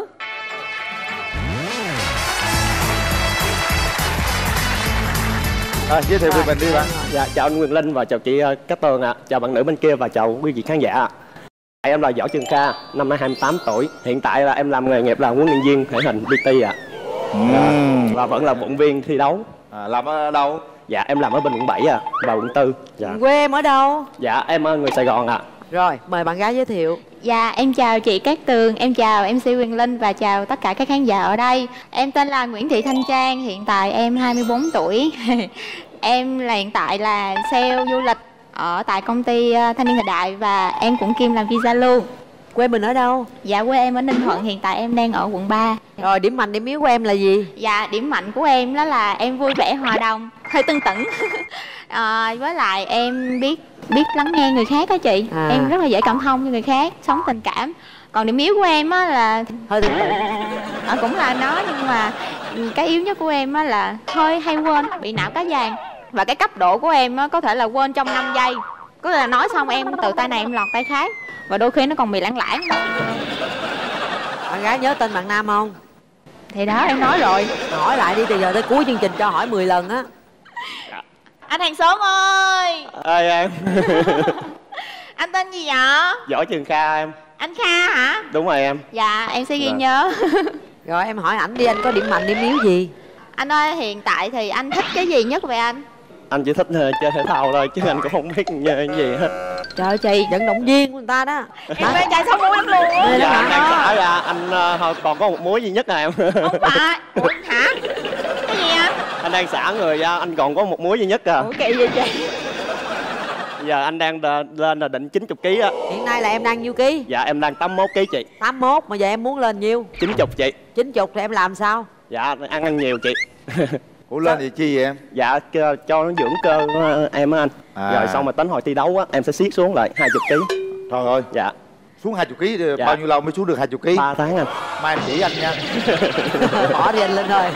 À, giới thiệu về mình đi bạn. Dạ, chào anh Quyền Linh và chào chị uh, Cát Tường ạ. À. Chào bạn nữ bên kia và chào quý vị khán giả. À. Em là Võ Trường Kha, năm nay hai mươi tám tuổi. Hiện tại là em làm nghề nghiệp là huấn luyện viên thể hình pê tê ạ. À. Uhm. Dạ, và vẫn là vận động viên thi đấu. À, làm ở đâu? Dạ, em làm ở bên quận bảy à, và quận tư. Dạ. Quê em ở đâu? Dạ, em ở người Sài Gòn ạ. À. Rồi, mời bạn gái giới thiệu. Dạ, em chào chị Cát Tường, em chào em xê Quyền Linh và chào tất cả các khán giả ở đây. Em tên là Nguyễn Thị Thanh Trang, hiện tại em hai mươi bốn tuổi. Em là hiện tại là sale du lịch ở tại công ty Thanh Niên Thời Đại và em cũng kiêm làm visa luôn. Quê mình ở đâu? Dạ, quê em ở Ninh Thuận, hiện tại em đang ở quận ba. Rồi, điểm mạnh, điểm yếu của em là gì? Dạ, điểm mạnh của em đó là em vui vẻ hòa đồng, hơi tưng tửng. à, với lại em biết biết lắng nghe người khác đó chị. À. Em rất là dễ cảm thông với người khác, sống tình cảm. Còn điểm yếu của em á là hơi tưng tửng. À, cũng là nó, nhưng mà cái yếu nhất của em á là hơi hay quên, bị não cá vàng. Và cái cấp độ của em á có thể là quên trong năm giây. Có thể là nói xong em từ tay này em lọt tay khác. Và đôi khi nó còn bị lãng lãng. Bạn gái nhớ tên bạn nam không? Thì đó, em nói rồi. Hỏi lại đi, từ giờ tới cuối chương trình cho hỏi mười lần á. Anh hàng xóm ơi. Ơi em. Anh tên gì vậy? Võ Trường Kha em. Anh Kha hả? Đúng rồi em. Dạ, em sẽ ghi nhớ. Rồi em hỏi ảnh đi, anh có điểm mạnh, điểm yếu gì? Anh ơi, hiện tại thì anh thích cái gì nhất vậy anh? Anh chỉ thích uh, chơi thể thao thôi, chứ anh cũng không biết như cái gì hết. Trời ơi chị, vận động viên của người ta đó. Em mê chạy sống mũi lắm luôn á. Dạ, anh đang xả ra, anh uh, còn có một múi duy nhất à em. Không phải. Ủa, hả? Cái gì anh? Anh đang xả người ra, anh còn có một múi duy nhất à. Ủa, kỳ gì chị? Giờ anh đang lên là định chín mươi ký á. Hiện nay là em đang nhiêu ký? Dạ em đang tám mươi mốt ký chị. tám mươi mốt, mà giờ em muốn lên nhiêu? chín mươi chị. chín mươi thì em làm sao? Dạ ăn ăn nhiều chị. Ủa lên thì chi vậy em? Dạ cho nó dưỡng cơ em á anh. À. Rồi xong mà tính hồi thi đấu á em sẽ siết xuống lại hai mươi ký. Trời ơi. Dạ. Xuống hai mươi ký dạ. Bao nhiêu lâu mới xuống được hai mươi ký? ba tháng anh. Mai em chỉ anh nha. Bỏ đi anh lên thôi.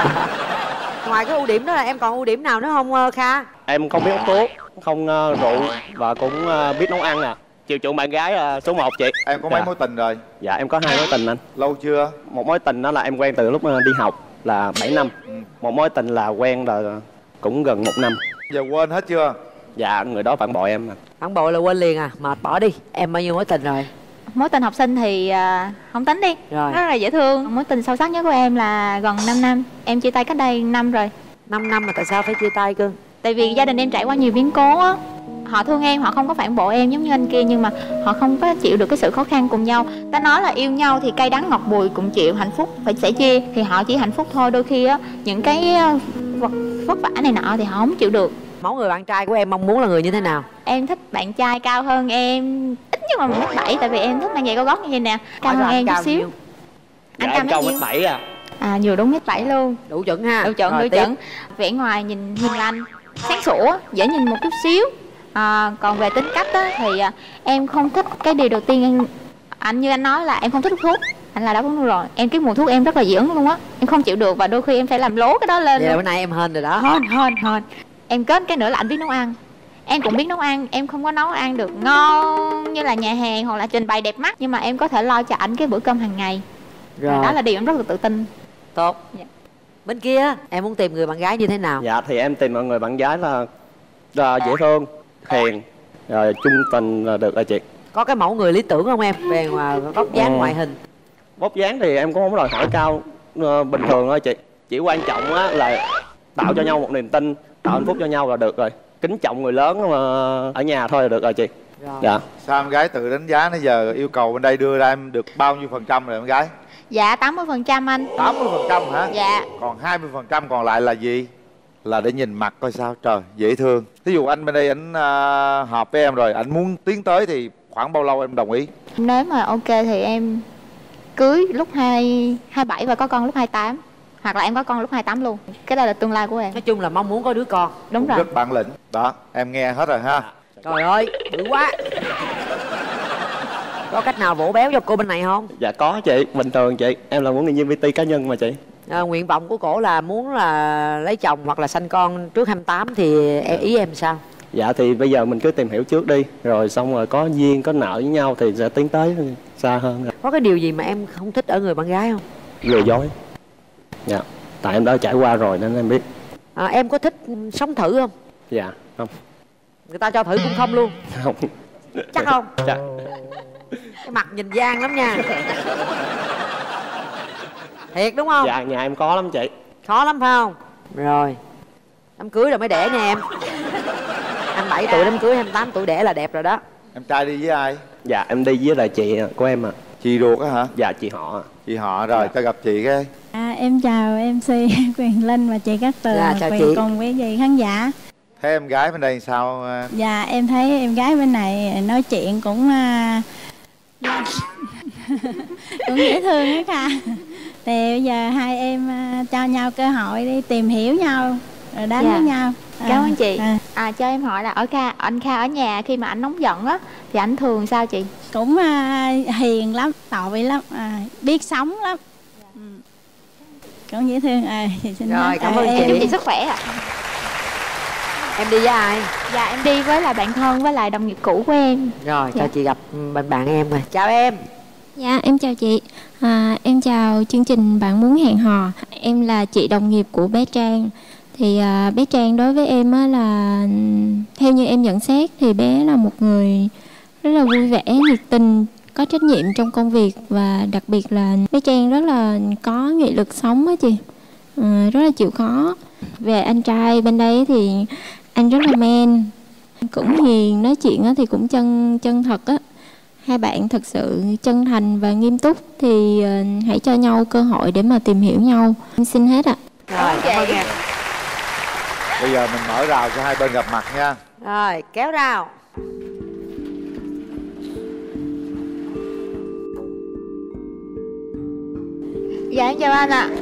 Ngoài cái ưu điểm đó là em còn ưu điểm nào nữa không Kha? Em không biết uống thuốc, không uh, rượu và cũng uh, biết nấu ăn nè. Chiều chuộng bạn gái uh, số một chị. Em có dạ. mấy mối tình rồi? Dạ em có hai mối tình anh. Lâu chưa? Một mối tình đó là em quen từ lúc uh, đi học là bảy năm. Ừ. Một mối tình là quen là cũng gần một năm. Giờ quên hết chưa? Dạ người đó phản bội em. Phản bội là quên liền à? Mệt bỏ đi. Em bao nhiêu mối tình rồi? Mối tình học sinh thì uh, không tính đi. Rồi. Rất là dễ thương. Mối tình sâu sắc nhất của em là gần năm năm. Em chia tay cách đây năm rồi. năm năm mà tại sao phải chia tay cưng? Tại vì gia đình em trải qua nhiều biến cố á. Họ thương em, họ không có phản bội em giống như anh kia, nhưng mà họ không có chịu được cái sự khó khăn cùng nhau. Ta nói là yêu nhau thì cay đắng ngọt bùi cũng chịu, hạnh phúc phải sẻ chia. Thì họ chỉ hạnh phúc thôi, đôi khi á những cái vật vất vả này nọ thì họ không chịu được. Mẫu người bạn trai của em mong muốn là người như thế nào? Em thích bạn trai cao hơn em ít nhất là một mét bảy, tại vì em thích mang giày cao gót như vậy nè. Cao hơn em chút xíu. Anh dạ, cao mét bảy à? À vừa đúng mét bảy luôn. Đủ chuẩn ha. Đủ chuẩn, đủ chuẩn. Vẻ ngoài nhìn hiền lành, sáng sủa, dễ nhìn một chút xíu. À, còn về tính cách á, thì à, em không thích cái điều đầu tiên em, anh như anh nói là em không thích hút thuốc. Anh là đã uống rồi. Em cái mùi thuốc em rất là dưỡng luôn á. Em không chịu được và đôi khi em phải làm lố cái đó lên. Vậy bữa nay em hên rồi đó. Hên hên hên. Em kết cái nữa là anh biết nấu ăn. Em cũng biết nấu ăn. Em không có nấu ăn được ngon như là nhà hàng hoặc là trình bày đẹp mắt, nhưng mà em có thể lo cho ảnh cái bữa cơm hàng ngày. Rồi. Đó là điều em rất là tự tin. Tốt. Dạ. Bên kia em muốn tìm người bạn gái như thế nào? Dạ thì em tìm một người bạn gái là, là dễ thương, hiền, rồi trung tình là được rồi chị. Có cái mẫu người lý tưởng không em? Về ngoài vóc dáng, ừ. ngoại hình. Vóc dáng thì em cũng không đòi hỏi cao, uh, bình thường thôi chị. Chỉ quan trọng á là tạo cho nhau một niềm tin, tạo hạnh phúc cho nhau là được rồi. Kính trọng người lớn mà ở nhà thôi là được rồi chị. Rồi. Dạ. Sao em gái tự đánh giá nãy giờ yêu cầu bên đây đưa ra em được bao nhiêu phần trăm rồi em gái? Dạ tám mươi phần trăm anh. tám mươi phần trăm hả? Dạ. Còn hai mươi phần trăm còn lại là gì? Là để nhìn mặt coi sao. Trời, dễ thương. Thí dụ anh bên đây anh uh, hợp với em rồi, anh muốn tiến tới thì khoảng bao lâu em đồng ý? Nếu mà ok thì em cưới lúc hai hai bảy và có con lúc hai tám. Hoặc là em có con lúc hai tám luôn. Cái đó là tương lai của em. Nói chung là mong muốn có đứa con. Đúng cũng rồi. Rất bản lĩnh. Đó, em nghe hết rồi ha. Trời ơi, bự quá. Có cách nào vỗ béo cho cô bên này không? Dạ có chị, bình thường chị. Em là huấn luyện viên pê tê cá nhân mà chị. À, nguyện vọng của cổ là muốn là lấy chồng hoặc là sanh con trước hai mươi tám thì ý em sao? Dạ thì bây giờ mình cứ tìm hiểu trước đi, rồi xong rồi có duyên có nợ với nhau thì sẽ tiến tới xa hơn. Có cái điều gì mà em không thích ở người bạn gái không? Lừa dối. Dạ, tại em đã trải qua rồi nên em biết. À, em có thích sống thử không? Dạ, không. Người ta cho thử cũng không luôn? Không. Chắc không? Chắc. Cái mặt nhìn gian lắm nha. Thiệt đúng không? Dạ, nhà em có lắm chị. Khó lắm phải không? Rồi, đám cưới rồi mới đẻ nha em. hai mươi bảy tuổi đám cưới, hai mươi tám tuổi đẻ là đẹp rồi đó. Em trai đi với ai? Dạ, em đi với lại chị của em à. Chị ruột á hả? Dạ, chị họ. Chị họ rồi, dạ. Cho gặp chị cái. À, em chào em xê Quyền Linh và chị Cát Tường. Dạ, chào Quyền chị. cùng quý vị khán giả. Thấy em gái bên đây sao? Dạ, em thấy em gái bên này nói chuyện cũng uh, cũng dễ thương hết à. Thì bây giờ hai em uh, cho nhau cơ hội đi tìm hiểu nhau rồi đánh Dạ. với nhau. À, Cảm ơn chị. à. À, cho em hỏi là ở Kha, anh Kha ở nhà khi mà anh nóng giận á thì anh thường sao chị? Cũng uh, hiền lắm, tội lắm, à, biết sống lắm. Ừ. Cũng dễ thương. À, xin Rồi, nói. cảm À, ơn em- chị. Chúc chị sức khỏe ạ. Em đi với ai? Dạ em đi với lại bạn thân với lại đồng nghiệp cũ của em. Rồi, cho Dạ. chị gặp bạn bạn em rồi. Chào em. Dạ em chào chị, à, em chào chương trình Bạn Muốn Hẹn Hò. Em là chị đồng nghiệp của bé Trang. Thì à, bé Trang đối với em á là theo như em nhận xét thì bé là một người rất là vui vẻ, nhiệt tình, có trách nhiệm trong công việc. Và đặc biệt là bé Trang rất là có nghị lực sống á chị, à, rất là chịu khó. Về anh trai bên đây thì anh rất là man, cũng hiền, nói chuyện á thì cũng chân chân thật á. Hai bạn thật sự chân thành và nghiêm túc thì uh, hãy cho nhau cơ hội để mà tìm hiểu nhau. Em xin hết ạ. Rồi, cảm ơn em. Bây giờ mình mở rào cho hai bên gặp mặt nha. Rồi, kéo rào. Dạ em chào anh ạ.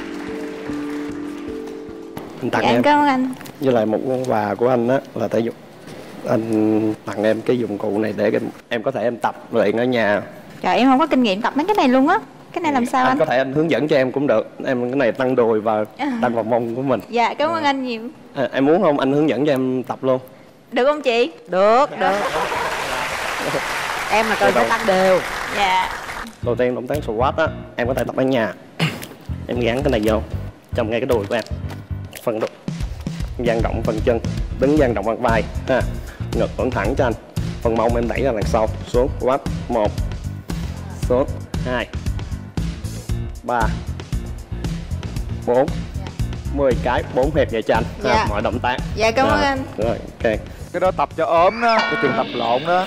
Anh tặng Dạ, em em. cảm ơn anh. Với lại một món quà của anh á là thể dục. Anh tặng em cái dụng cụ này để em, em có thể em tập luyện ở nhà. Trời em không có kinh nghiệm tập mấy cái này luôn á. Cái này làm sao Anh anh? có thể anh hướng dẫn cho em cũng được. Em cái này tăng đùi và tăng vào mông của mình. Dạ cảm ơn anh nhiều. À, em muốn không? Anh hướng dẫn cho em tập luôn. Được không chị? Được, được. Em là cần phải tăng đều. Dạ. Đầu tiên động tác squat á, em có thể tập ở nhà. Em gắn cái này vô trong ngay cái đùi của em. Phần đùi dang rộng phần chân, đứng dang rộng phần vai ha. Ngực vẫn thẳng cho anh. Phần mông em đẩy ra đằng sau, xuống squat một, xuống hai, ba, bốn, mười cái, bốn hiệp vậy cho anh. Ha, Dạ. mọi động tác. Dạ, cảm ơn Rồi, anh. Rồi, ok. Cái đó tập cho ốm đó, cái trường tập lộn đó.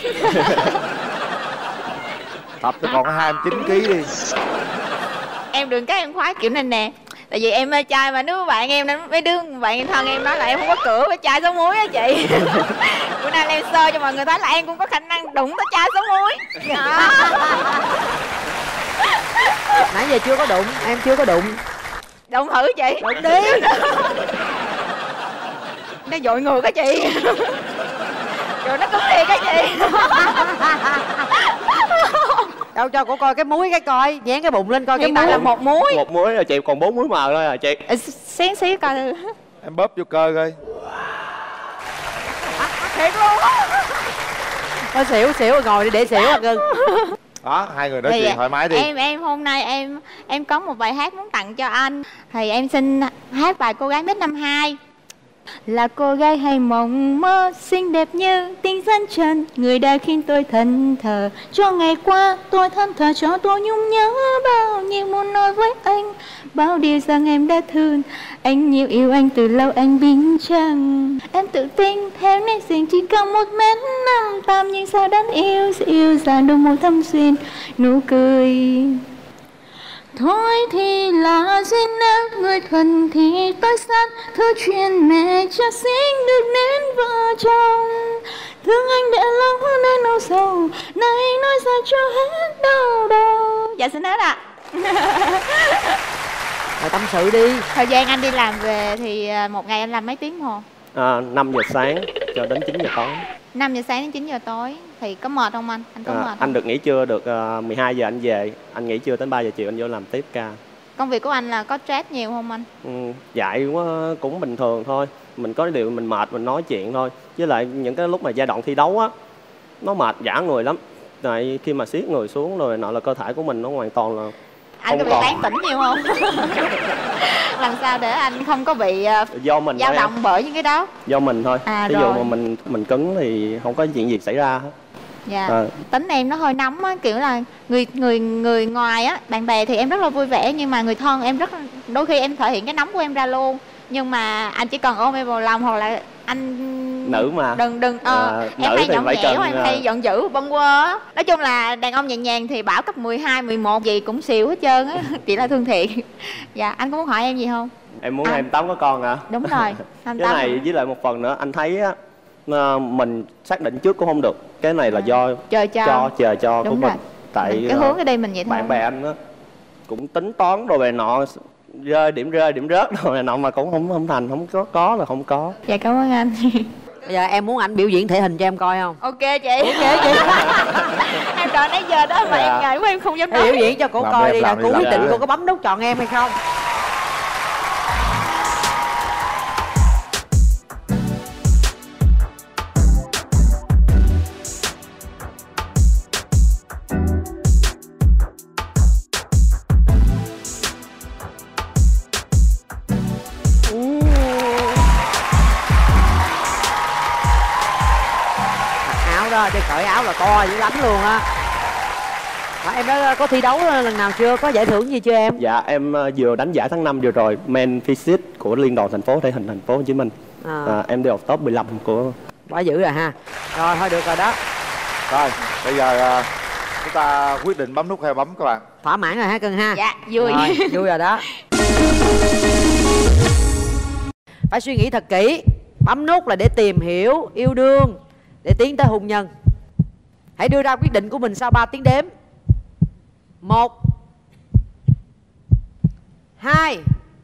Tập cho còn có hai mươi chín ký đi. Em đừng cái em khoái kiểu này nè. Tại vì em mê trai mà nếu bạn em mấy đứa bạn em thân em nói là em không có cửa với trai số muối á chị. Bữa nay em sơ cho mọi người thấy là em cũng có khả năng đụng tới trai số muối. Đó. Nãy giờ chưa có đụng, em chưa có đụng. Đụng thử chị. Đụng đi. Nó dội ngược á chị. Rồi nó cứng thiệt á chị. Đâu cho cô coi cái muối cái coi, dán cái bụng lên coi cái Hiện tại muối. là một muối. Một muối rồi chị, còn bốn muối mờ thôi à chị. Xén xíu coi thử. Em bóp vô cơ coi. Thiệt luôn á. Thôi xỉu xỉu rồi ngồi đi để xỉu à cưng. Đó, hai người nói Thì chuyện thoải mái đi. Em em hôm nay em em có một bài hát muốn tặng cho anh. Thì em xin hát bài Cô Gái Mít năm hai. Là cô gái hay mộng mơ, xinh đẹp như tinh dân trần, người đã khiến tôi thân thờ. Cho ngày qua tôi thân thờ, cho tôi nhung nhớ bao nhiêu muốn nói với anh, bao điều rằng em đã thương anh nhiều, yêu anh từ lâu anh bình chẳng. Em tự tin theo nét riêng chỉ cần một mét năm tám, nhưng sao đáng yêu sẽ yêu dàn đôi môi thâm xuyên nụ cười. Thôi thì là duyên nát, người thuần thì tôi sát, thứ chuyện mẹ cha sinh được nên vợ chồng. Thương anh đã lâu nên nỗi sầu, nay nói ra cho hết đau đầu. Dạ xin hết ạ. Rồi tâm sự đi. Thời gian anh đi làm về thì một ngày anh làm mấy tiếng hồ? À, năm giờ sáng cho đến chín giờ tối. năm giờ sáng đến chín giờ tối. Thì có mệt không anh? Anh có À, mệt không? anh được nghỉ trưa được uh, mười hai giờ anh về. Anh nghỉ trưa đến ba giờ chiều anh vô làm tiếp ca. Công việc của anh là có stress nhiều không anh? Ừ, dạy cũng, cũng bình thường thôi. mình có điều mình mệt mình nói chuyện thôi. Với lại những cái lúc mà giai đoạn thi đấu á, nó mệt dã người lắm. Tại khi mà siết người xuống rồi nọ là cơ thể của mình nó hoàn toàn là anh có bị tán tỉnh nhiều không? Làm sao để anh không có bị uh, do mình dao động em. bởi những cái đó? Do mình thôi. À, ví rồi. dụ mà mình mình cứng thì không có chuyện gì xảy ra hết. Dạ. À. Tính em nó hơi nóng á, kiểu là người người người ngoài á, bạn bè thì em rất là vui vẻ, nhưng mà người thân em rất đôi khi em thể hiện cái nóng của em ra luôn. Nhưng mà anh chỉ cần ôm em vào lòng, hoặc là anh nữ mà đừng đừng ờ, à, em hay nhõng nhẽo, em à... hay giận dữ bâng quơ á. Nói chung là đàn ông nhẹ nhàng thì bảo cấp mười hai, mười một gì cũng xìu hết trơn á. Chỉ là thân thiện. Dạ, anh có muốn hỏi em gì không? Em muốn anh... hai mươi tám có con à? Đúng rồi, cái này với lại một phần nữa anh thấy á, mình xác định trước cũng không được. Cái này là do trời cho, cho trời cho đúng của rồi. mình. Tại cái hướng ở đây mình vậy thôi. Bạn bè anh á cũng tính toán rồi về nọ, rơi điểm rơi điểm rớt rồi này nọ mà cũng không không thành, không có có là không có. Dạ cảm ơn anh. Bây giờ em muốn anh biểu diễn thể hình cho em coi không? Ok chị. Ok chị. Em đợi nãy giờ đó mà Dạ. em ngại quá em không dám nói. Biểu diễn cho cô làm coi đi, đi, là đi, cô quyết định đi. cô có bấm nút chọn em hay không. Cho cởi áo là to dữ lắm luôn á. À, em đã có thi đấu lần nào chưa? Có giải thưởng gì chưa em? Dạ em vừa đánh giải tháng năm vừa rồi, Men Physique của Liên đoàn thành phố thể hình thành phố Hồ Chí Minh. À. À, em đều top mười lăm của. Quá dữ rồi ha. Rồi thôi được rồi đó. Rồi bây giờ chúng ta quyết định bấm nút hay bấm các bạn? Thỏa mãn rồi ha Cưng ha? Dạ vui. Rồi, vui rồi đó. Phải suy nghĩ thật kỹ. Bấm nút là để tìm hiểu, yêu đương, để tiến tới hôn nhân. Hãy đưa ra quyết định của mình sau ba tiếng đếm. Một, hai,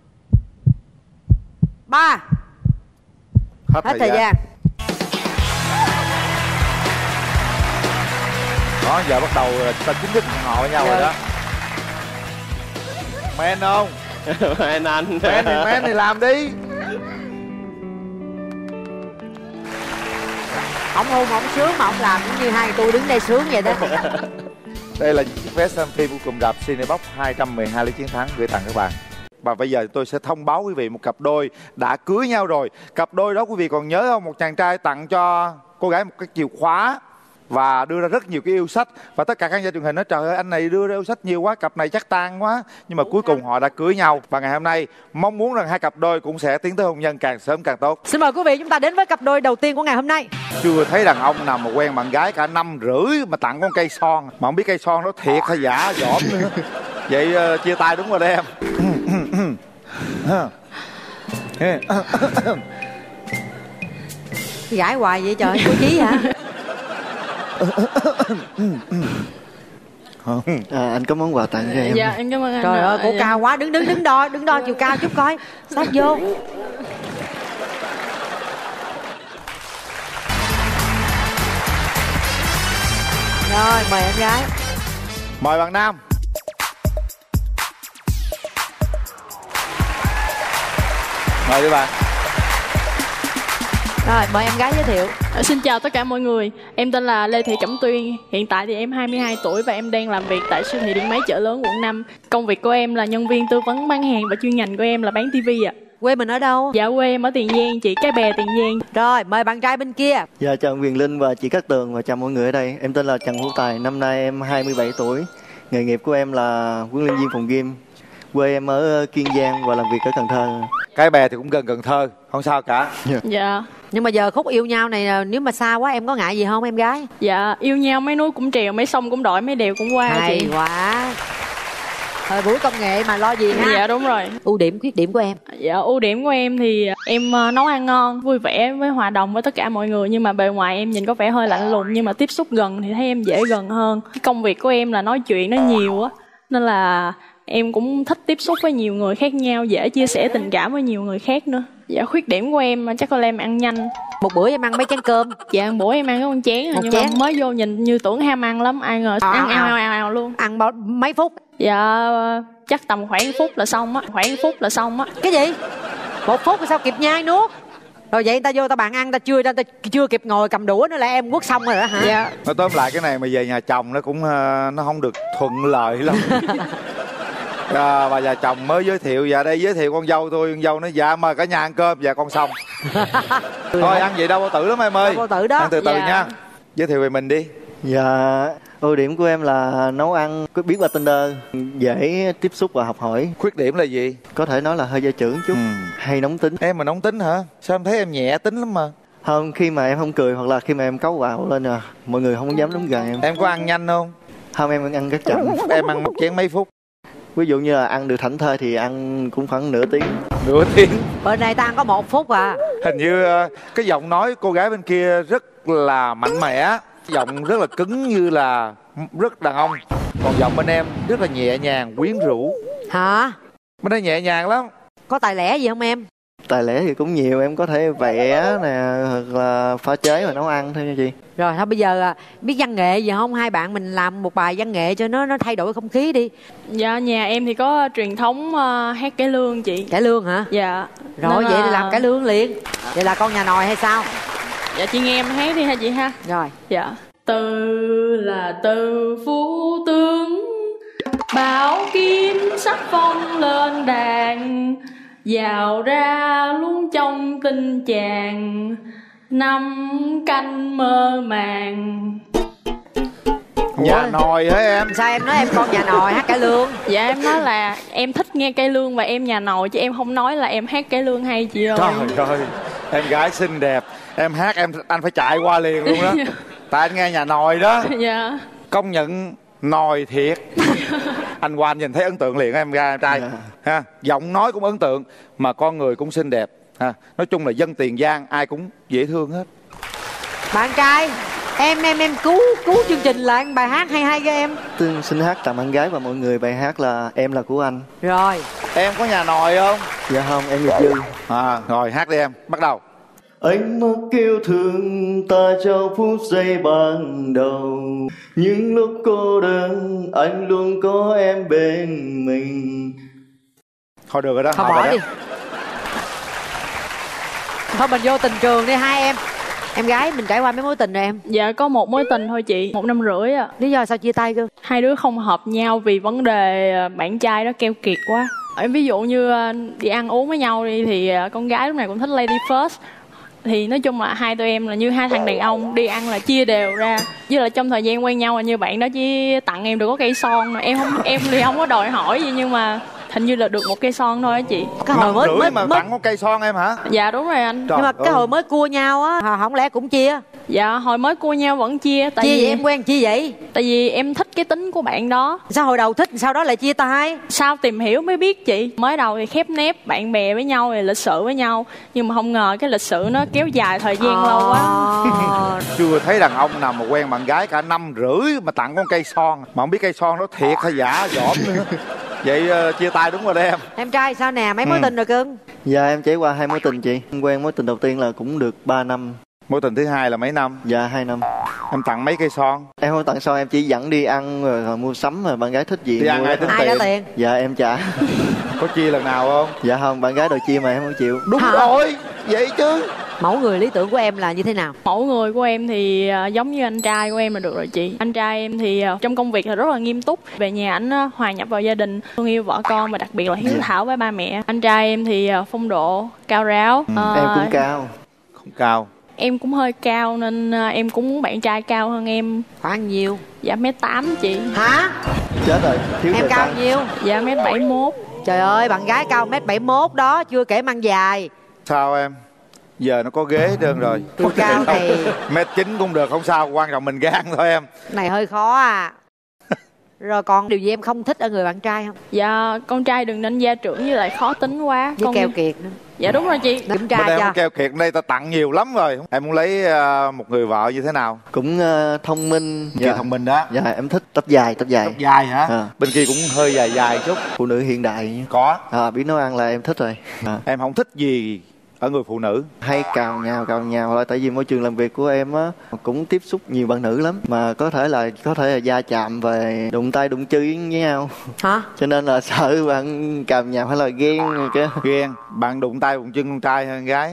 ba. Hết, Hết thời, thời gian. gian. Đó, giờ bắt đầu ta chính thức hẹn hò với nhau. Dạ. Rồi đó. Men không? Men anh. Men thì men thì làm đi. Ông hôn ông sướng mà ông làm cũng như hai tôi đứng đây sướng vậy đó. Đây là chiếc vé xem phim của cụm rạp Cinebox hai trăm mười hai lý chiến thắng gửi tặng các bạn. Và bây giờ tôi sẽ thông báo quý vị một cặp đôi đã cưới nhau rồi. Cặp đôi đó quý vị còn nhớ không? Một chàng trai tặng cho cô gái một cái chìa khóa và đưa ra rất nhiều cái yêu sách. Và tất cả khán giả truyền hình nói trời ơi anh này đưa ra yêu sách nhiều quá, cặp này chắc tan quá. Nhưng mà cuối cùng họ đã cưới nhau. Và ngày hôm nay mong muốn rằng hai cặp đôi cũng sẽ tiến tới hôn nhân càng sớm càng tốt. Xin mời quý vị chúng ta đến với cặp đôi đầu tiên của ngày hôm nay. Chưa thấy đàn ông nào mà quen bạn gái cả năm rưỡi mà tặng con cây son. Mà không biết cây son nó thiệt hay giả dỏm nữa. Vậy uh, chia tay đúng rồi đấy em. Gãi hoài vậy trời, cô Chí hả? À, anh có món quà tặng cho em. Dạ em cảm ơn anh. Trời ơi cô dạ. cao quá, đứng đứng đứng đo đứng đo chiều cao chút coi sát vô. Rồi mời em gái. Mời bạn nam. Mời đi bạn. Rồi mời em gái giới thiệu. À, xin chào tất cả mọi người. Em tên là Lê Thị Cẩm Tuyên. Hiện tại thì em hai mươi hai tuổi và em đang làm việc tại siêu thị điện máy Chợ Lớn quận năm. Công việc của em là nhân viên tư vấn bán hàng và chuyên ngành của em là bán tivi ạ. Quê mình ở đâu? Dạ quê em ở Tiền Giang, chị Cái Bè Tiền Giang. Rồi mời bạn trai bên kia. Dạ chào Quyền Linh và chị Cát Tường và chào mọi người ở đây. Em tên là Trần Hữu Tài, năm nay em hai mươi bảy tuổi. Nghề nghiệp của em là huấn luyện viên phòng gym. Quê em ở Kiên Giang và làm việc ở Cần Thơ. Cái Bè thì cũng gần Cần Thơ, không sao cả. Dạ. Dạ. Nhưng mà giờ khúc yêu nhau này nếu mà xa quá em có ngại gì không em gái? Dạ yêu nhau mấy núi cũng trèo, mấy sông cũng đổi, mấy đèo cũng qua. Hay chị. quá. Thời buổi công nghệ mà lo gì ha. Dạ đúng rồi. Ưu điểm khuyết điểm của em? Dạ ưu điểm của em thì em nấu ăn ngon, vui vẻ với hòa đồng với tất cả mọi người. Nhưng mà bề ngoài em nhìn có vẻ hơi lạnh lùng, nhưng mà tiếp xúc gần thì thấy em dễ gần hơn. Cái công việc của em là nói chuyện nó nhiều á, nên là em cũng thích tiếp xúc với nhiều người khác nhau, dễ chia sẻ tình cảm với nhiều người khác nữa. Dạ khuyết điểm của em chắc có lẽ em ăn nhanh. Một bữa em ăn mấy chén cơm? Dạ một bữa em ăn có con chén, một nhưng chén. Mà mới vô nhìn như tưởng ham ăn lắm, ai ngờ à, ăn ào ào ào ào luôn. Ăn bao mấy phút? Dạ chắc tầm khoảng phút là xong á, khoảng phút là xong á. Cái gì? Một phút là sao kịp nhai nuốt? Rồi vậy người ta vô ta bàn ăn, ta chưa ta chưa kịp ngồi cầm đũa nữa là em quất xong rồi đó hả? Dạ. Nói tóm lại cái này mà về nhà chồng nó cũng uh, nó không được thuận lợi lắm. À, bà già chồng mới giới thiệu, dạ đây giới thiệu con dâu tôi, con dâu nói dạ mời cả nhà ăn cơm, dạ con xong. Thôi ăn vậy đâu bao tử lắm em ơi. Đâu bao tử đó. Ăn từ từ Dạ. nha. Giới thiệu về mình đi. Dạ, ưu điểm của em là nấu ăn biết qua Tinder, dễ tiếp xúc và học hỏi. Khuyết điểm là gì? Có thể nói là hơi gia trưởng chút, ừ. hay nóng tính. Em mà nóng tính hả? Sao em thấy em nhẹ tính lắm mà. Không, khi mà em không cười hoặc là khi mà em cáu quạo lên à, mọi người không dám đến gần em. Em có ăn nhanh không? Không, em ăn rất chậm. Em ăn một chén mấy phút? Ví dụ như là ăn được thảnh thơi thì ăn cũng khoảng nửa tiếng. Nửa tiếng? Bên này ta ăn có một phút à. Hình như cái giọng nói cô gái bên kia rất là mạnh mẽ, giọng rất là cứng như là rất đàn ông. Còn giọng bên em rất là nhẹ nhàng, quyến rũ. Hả? Bên đây nhẹ nhàng lắm. Có tài lẻ gì không em? Tài lẻ thì cũng nhiều, em có thể vẽ nè, hoặc là pha chế và nấu ăn thôi nha chị. Rồi thôi bây giờ biết văn nghệ gì không? Hai bạn mình làm một bài văn nghệ cho nó nó thay đổi không khí đi. Dạ nhà em thì có truyền thống uh, hát cải lương chị. Cải lương hả? Dạ. Rồi Nên vậy là... thì làm cải lương liền. Vậy là con nhà nòi hay sao? Dạ chị nghe em hát đi ha chị ha. Rồi. Dạ. Từ là từ phú tướng, bảo kim sắc phong lên đàn, vào ra luôn trong tình chàng, năm canh mơ màng. Nhà nòi hả em? Sao em nói em con nhà nòi hát cải lương? Dạ em nói là em thích nghe cải lương và em nhà nòi, chứ em không nói là em hát cải lương hay chị ơi. Trời ơi, em gái xinh đẹp, em hát em anh phải chạy qua liền luôn đó. Tại anh nghe nhà nòi đó. Dạ. Công nhận nòi thiệt. Anh qua anh nhìn thấy ấn tượng liền em gái em trai. Ha, giọng nói cũng ấn tượng mà con người cũng xinh đẹp. Ha, nói chung là dân Tiền Giang ai cũng dễ thương hết. Bạn trai, em em em cứu cứu chương trình là bài hát hay hay cho em. Tôi xin hát tặng bạn gái và mọi người bài hát là Em Là Của Anh. Rồi. Em có nhà nòi không? Dạ không, em nghiệp dư. À, rồi hát đi em, bắt đầu. Ánh mắt yêu thương ta trong phút giây ban đầu, những lúc cô đơn anh luôn có em bên mình. Thôi được rồi đó. Thôi bỏ đi. Thôi mình vô tình trường đi hai em. Em gái mình trải qua mấy mối tình rồi em? Dạ có một mối tình thôi chị, một năm rưỡi à. Lý do sao chia tay cơ? Hai đứa không hợp nhau vì vấn đề bạn trai đó keo kiệt quá. Ví dụ như đi ăn uống với nhau đi thì con gái lúc này cũng thích lady first. Thì nói chung là hai tụi em là như hai thằng đàn ông, đi ăn là chia đều ra. Với lại trong thời gian quen nhau là như bạn đó chỉ tặng em được có cây son rồi. Em không em thì không có đòi hỏi gì nhưng mà hình như là được một cây son thôi á chị. Cái hồi mới mới mà mới... tặng có cây son em hả? Dạ đúng rồi anh. Trời nhưng mà ơi. Cái hồi mới cua nhau á, không lẽ cũng chia? Dạ hồi mới cua nhau vẫn chia. Tại chia vì vậy em quen chia vậy? Tại vì em thích cái tính của bạn đó. Sao hồi đầu thích sau đó lại chia tay? Sao tìm hiểu mới biết chị. Mới đầu thì khép nép bạn bè với nhau thì lịch sự với nhau, nhưng mà không ngờ cái lịch sự nó kéo dài thời gian à. lâu quá. Chưa thấy đàn ông nào mà quen bạn gái cả năm rưỡi mà tặng con cây son, mà không biết cây son đó thiệt hay giả dỏm nữa. Vậy uh, chia tay đúng rồi đấy em. Em trai sao nè, mấy mối ừ. tình rồi cưng? Dạ em trải qua hai mối tình chị. Quen mối tình đầu tiên là cũng được ba năm. Mối tình thứ hai là mấy năm? Dạ hai năm. Em tặng mấy cây son? Em không tặng son, em chỉ dẫn đi ăn rồi, rồi mua sắm rồi bạn gái thích gì đi ăn ai tính ai tiền? Ai tiền? Dạ em trả. Có chia lần nào không? Dạ không, bạn gái đòi chia mà em không chịu. Đúng Hả? Rồi, vậy chứ. Mẫu người lý tưởng của em là như thế nào? Mẫu người của em thì uh, giống như anh trai của em là được rồi chị. Anh trai em thì uh, trong công việc là rất là nghiêm túc. Về nhà ảnh uh, hòa nhập vào gia đình, thương yêu vợ con và đặc biệt là hiếu thảo với ba mẹ. Anh trai em thì uh, phong độ, cao ráo. Ừ, uh, em cũng cao. Không cao. Em cũng hơi cao nên uh, em cũng muốn bạn trai cao hơn em. Khoảng nhiêu? Dạ mét tám chị. Hả? Chết rồi, thiếu em cao sao? nhiêu? Dạ mét bảy mốt. Trời ơi, bạn gái cao mét bảy mốt đó, chưa kể mang dài. Sao em? Giờ nó có ghế hết trơn rồi. Tôi cao thì mét chín cũng được, không sao, quan trọng mình gan thôi em. Này hơi khó à. Rồi còn điều gì em không thích ở người bạn trai không? Dạ con trai đừng nên gia trưởng với lại khó tính quá. Với con... keo kiệt nữa. Dạ đúng rồi chị. Kiểm tra cho. Em không keo kiệt, đây ta tặng nhiều lắm rồi. Em muốn lấy uh, một người vợ như thế nào? Cũng uh, thông minh. Dạ. Thông minh đó. Dạ em thích tóc dài, tóc dài. Tóc dài hả? À. Bên kia cũng hơi dài dài chút. Phụ nữ hiện đại. Có. À, biết nấu ăn là em thích rồi. À. Em không thích gì ở người phụ nữ? Hay cào nhào cào nhào là tại vì môi trường làm việc của em á cũng tiếp xúc nhiều bạn nữ lắm, mà có thể là có thể là va chạm về đụng tay đụng chân với nhau. Hả? Cho nên là sợ bạn cào nhào hay là ghen rồi kia. Ghen? Bạn đụng tay đụng chân con trai hay con gái?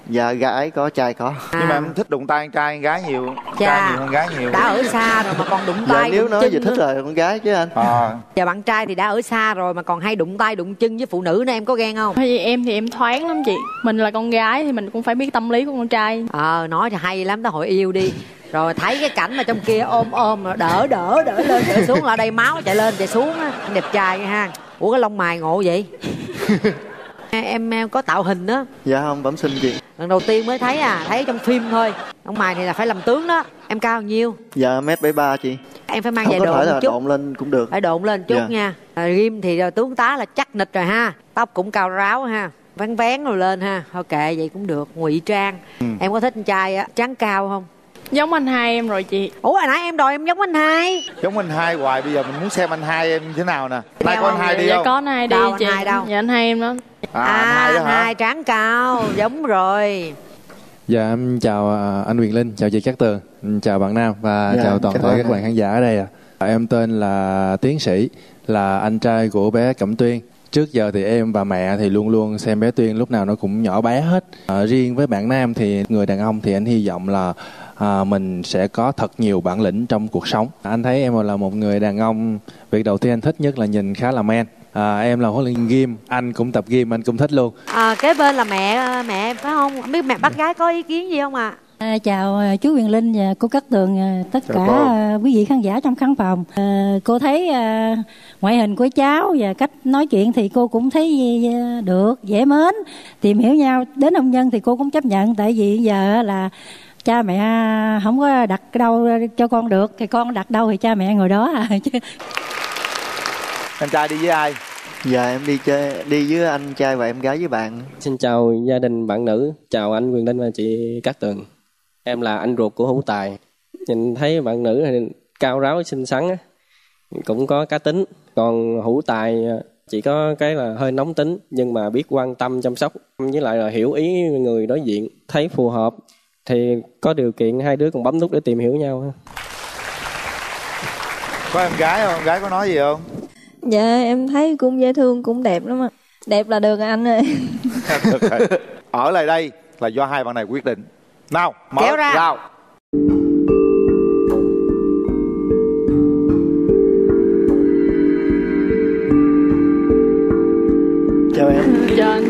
Dạ gái có, trai có. À. Nhưng mà em thích đụng tay con trai con gái nhiều. Chà, trai nhiều hơn gái nhiều. đã ở xa rồi mà còn đụng tay. Dạ, nếu đụng nói chân về thích nữa. là con gái chứ anh. À. Và bạn trai thì đã ở xa rồi mà còn hay đụng tay đụng chân với phụ nữ nữa, em có ghen không? Vì em thì em thoáng lắm chị. Mình là con gái thì mình cũng phải biết tâm lý của con trai. Ờ, nói thì hay lắm, ta hội yêu đi. Rồi thấy cái cảnh mà trong kia ôm ôm đỡ đỡ đỡ lên đỡ xuống, là đây máu chạy lên chạy xuống á. Đẹp trai ha. Ủa cái lông mày ngộ vậy? em em có tạo hình đó. Dạ không, bẩm sinh chị. Lần đầu tiên mới thấy à, thấy trong phim thôi. Lông mày này là phải làm tướng đó. Em cao bao nhiêu? Dạ mét bảy ba chị. Em phải mang không giày có độn thể là một chút. độn lên cũng được. Phải độn lên chút dạ. nha. À, rim thì tướng tá là chắc nịch rồi ha. Tóc cũng cao ráo ha, vén vén rồi lên ha. Thôi kệ vậy cũng được, ngụy trang. ừ. Em có thích con trai á trán cao không? Giống anh hai em rồi chị. Ủa hồi nãy em đòi em giống anh hai. Giống anh hai hoài, bây giờ mình muốn xem anh hai em thế nào nè. Nay có anh hai đi dạ, không? Có anh hai đi đâu, chị. Anh hai đâu? Dạ anh hai em đó. À, à anh hai đó anh hả? hai trán cao, giống rồi. Dạ em chào anh Quyền Linh, chào chị Cát Tường, chào bạn Nam và dạ, chào toàn thể các bạn khán giả ở đây ạ. À. Em tên là Tiến Sĩ, là anh trai của bé Cẩm Tuyên. Trước giờ thì em và mẹ thì luôn luôn xem bé Tuyên lúc nào nó cũng nhỏ bé hết. À, riêng với bạn Nam thì người đàn ông thì anh hy vọng là à, mình sẽ có thật nhiều bản lĩnh trong cuộc sống. Anh thấy em là một người đàn ông, việc đầu tiên anh thích nhất là nhìn khá là man. À, em là huấn luyện viên gym, anh cũng tập gym, anh cũng thích luôn. À, kế bên là mẹ mẹ em phải không? Không biết mẹ bác gái có ý kiến gì không ạ? À? À, chào chú Quyền Linh và cô Cát Tường, tất chào cả cô. Quý vị khán giả trong khán phòng. À, cô thấy à, ngoại hình của cháu và cách nói chuyện thì cô cũng thấy được, dễ mến. Tìm hiểu nhau đến hôn nhân thì cô cũng chấp nhận, tại vì giờ là cha mẹ không có đặt đâu cho con được, thì con đặt đâu thì cha mẹ ngồi đó à. Anh trai đi với ai? Dạ em đi chơi đi với anh trai và em gái với bạn. Xin chào gia đình bạn nữ, chào anh Quyền Linh và chị Cát Tường. Em là anh ruột của Hữu Tài. Nhìn thấy bạn nữ này cao ráo xinh xắn á, cũng có cá tính. Còn Hữu Tài chỉ có cái là hơi nóng tính, nhưng mà biết quan tâm chăm sóc, với lại là hiểu ý người đối diện, thấy phù hợp thì có điều kiện hai đứa còn bấm nút để tìm hiểu nhau. Có em gái không? Em gái có nói gì không? Dạ em thấy cũng dễ thương, cũng đẹp lắm ạ. Đẹp là được anh ơi. Ở lại đây là do hai bạn này quyết định. Nào, mở kéo ra. Rào. Chào em. Chào anh.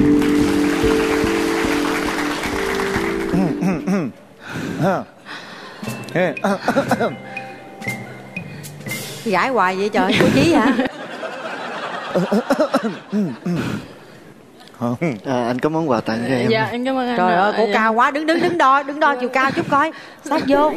Gãi hoài vậy trời, có chí hả? À, anh có món quà tặng cho em. Dạ em cảm ơn anh. Trời ơi, cô dạ. cao quá, đứng đứng đứng đo, đứng đo chiều cao chút coi. Sát vô.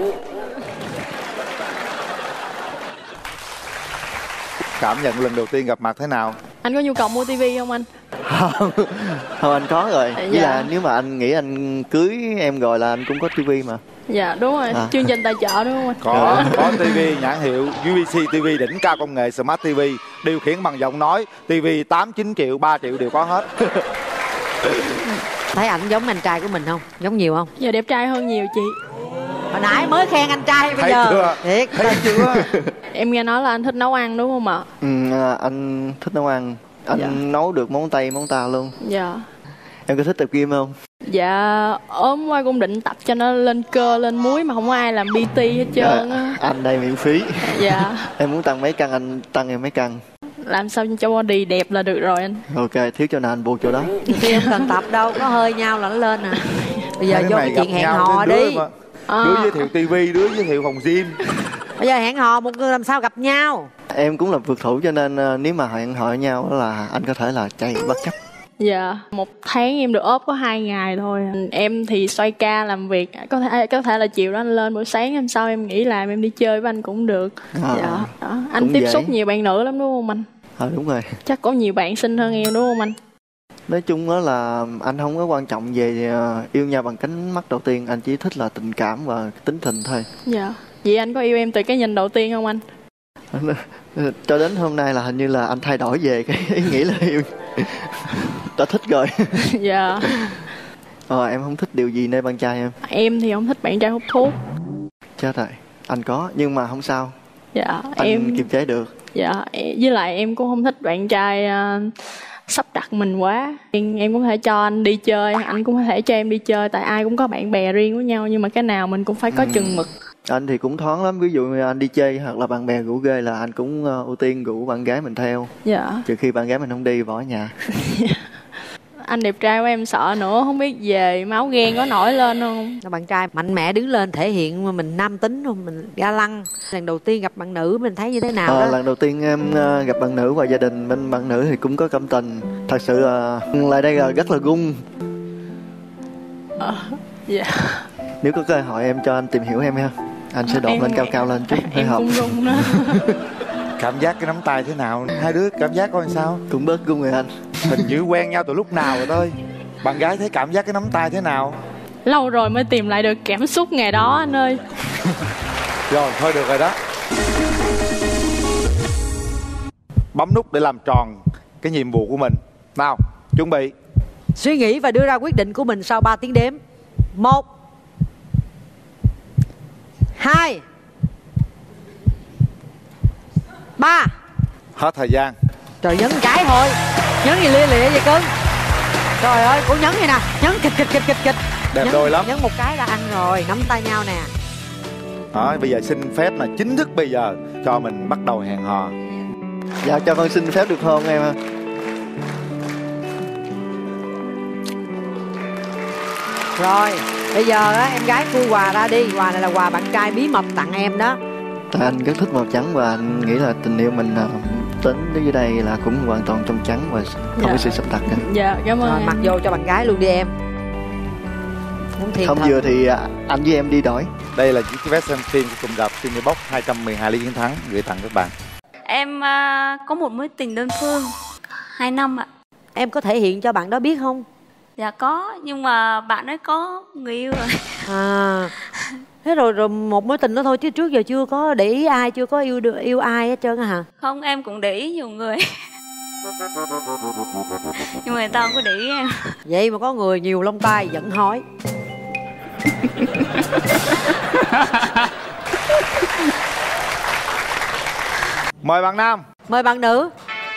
Cảm nhận lần đầu tiên gặp mặt thế nào? Anh có nhu cầu mua tivi không anh? Không, không anh có rồi. Dạ. Với là nếu mà anh nghĩ anh cưới em rồi là anh cũng có tivi mà. Dạ đúng rồi, à. chương trình tài trợ đúng không anh? Có, có tivi nhãn hiệu u vê xê ti vi đỉnh cao công nghệ Smart ti vi, điều khiển bằng giọng nói, tivi tám chín triệu, ba triệu đều có hết. Thấy ảnh giống anh trai của mình không? Giống nhiều không? Giờ đẹp trai hơn nhiều chị. Hồi nãy mới khen anh trai bây Thấy giờ. chưa? Thiệt. Thấy chưa? Em nghe nói là anh thích nấu ăn đúng không ạ? Ừ, anh thích nấu ăn. Anh dạ. nấu được món Tây, món ta luôn. Dạ. Em có thích tập gym không? Dạ, ốm qua cũng định tập cho nó lên cơ, lên múi mà không có ai làm pê tê hết trơn á. Dạ, anh đây miễn phí. Dạ. Em muốn tăng mấy cân anh tăng em mấy cân. Làm sao cho body đẹp là được rồi anh. Ok, thiếu chỗ nào anh buộc chỗ đó. Thì em cần tập đâu, có hơi nhau là nó lên à. Bây giờ vô cái chuyện hẹn hò đi. À. Đứa giới thiệu tivi, đứa giới thiệu phòng gym. Bây giờ hẹn hò một người làm sao gặp nhau. Em cũng là vượt thủ cho nên nếu mà hẹn hò nhau là anh có thể là chạy bất chấp. Dạ, một tháng em được ốp có hai ngày thôi. Em thì xoay ca làm việc, có thể có thể là chiều đó anh lên, buổi sáng hôm sau em nghỉ làm em đi chơi với anh cũng được. À, dạ, đó. Anh tiếp vậy. Xúc nhiều bạn nữ lắm đúng không anh? À, đúng rồi. Chắc có nhiều bạn xinh hơn em đúng không anh? Nói chung đó là anh không có quan trọng về yêu nhau bằng cánh mắt đầu tiên, anh chỉ thích là tình cảm và tính tình thôi. Dạ. Vậy anh có yêu em từ cái nhìn đầu tiên không anh? Cho đến hôm nay là hình như là anh thay đổi về cái ý nghĩ là yêu. Đã thích rồi. Dạ. Ờ, em không thích điều gì nơi bạn trai em? Em thì không thích bạn trai hút thuốc. Chết rồi, anh có nhưng mà không sao. Dạ, anh em kiềm chế được. Dạ, với lại em cũng không thích bạn trai uh, sắp đặt đặt mình quá. Em cũng có thể cho anh đi chơi, anh cũng có thể cho em đi chơi, tại ai cũng có bạn bè riêng của nhau, nhưng mà cái nào mình cũng phải có chừng mực. Anh thì cũng thoáng lắm, ví dụ như anh đi chơi hoặc là bạn bè rủ ghê là anh cũng uh, ưu tiên rủ bạn gái mình theo. Dạ. Trừ khi bạn gái mình không đi, bỏ ở nhà. Anh đẹp trai của em sợ nữa, không biết về máu ghen có nổi lên không? Bạn trai mạnh mẽ đứng lên thể hiện mình nam tính không, mình ga lăng. Lần đầu tiên gặp bạn nữ mình thấy như thế nào à, đó? Lần đầu tiên em uh, gặp bạn nữ và gia đình bên bạn nữ thì cũng có cảm tình. Thật sự uh, lại đây là rất là gung. Ờ, dạ. Nếu có cơ hội em cho anh tìm hiểu em ha. Anh sẽ đột em lên cao cao lên chút. Em hợp. cũng gung đó. Cảm giác cái nắm tay thế nào? Hai đứa cảm giác coi sao? Cũng bớt gung rồi anh. Hình như quen nhau từ lúc nào rồi thôi. Bạn gái thấy cảm giác cái nắm tay thế nào? Lâu rồi mới tìm lại được cảm xúc ngày đó anh ơi. Rồi thôi được rồi đó. Bấm nút để làm tròn cái nhiệm vụ của mình. Nào, chuẩn bị. Suy nghĩ và đưa ra quyết định của mình sau ba tiếng đếm. Một, hai, ba. Hết thời gian. Trời, nhấn cái thôi. Nhấn gì lia lịa vậy cưng? Trời ơi, cô nhấn vậy nè. Nhấn kịch kịch kịch kịch kịch. Đẹp nhấn, đôi lắm. Nhấn một cái là ăn rồi. Nắm tay nhau nè. Đó, bây giờ xin phép là chính thức bây giờ cho mình bắt đầu hẹn hò. Dạ, cho con xin phép được hôn em ha. Rồi, bây giờ á, em gái khui quà ra đi. Quà này là quà bạn trai bí mật tặng em đó. Tại anh rất thích màu trắng và anh nghĩ là tình yêu mình uh, tính đến dưới đây là cũng hoàn toàn trong trắng và không Dạ. có sự sắp đặt nữa. Dạ, cảm ơn Rồi, em. mặc vô cho bạn gái luôn đi em. Không vừa thì uh, anh với em đi đổi. Đây là chiếc vé xem phim của Cùng Đạp Cine Box hai trăm mười hai lý chiến thắng gửi tặng các bạn. Em uh, có một mối tình đơn phương hai năm ạ. Em có thể hiện cho bạn đó biết không? Dạ có, nhưng mà bạn ấy có người yêu rồi. À, thế rồi rồi một mối tình đó thôi chứ trước giờ chưa có để ý ai, chưa có yêu được yêu ai hết trơn á hả? Không, em cũng để ý nhiều người. Nhưng mà người ta không có để ý em. Vậy mà có người nhiều lông tai giận hói. Mời bạn nam. Mời bạn nữ.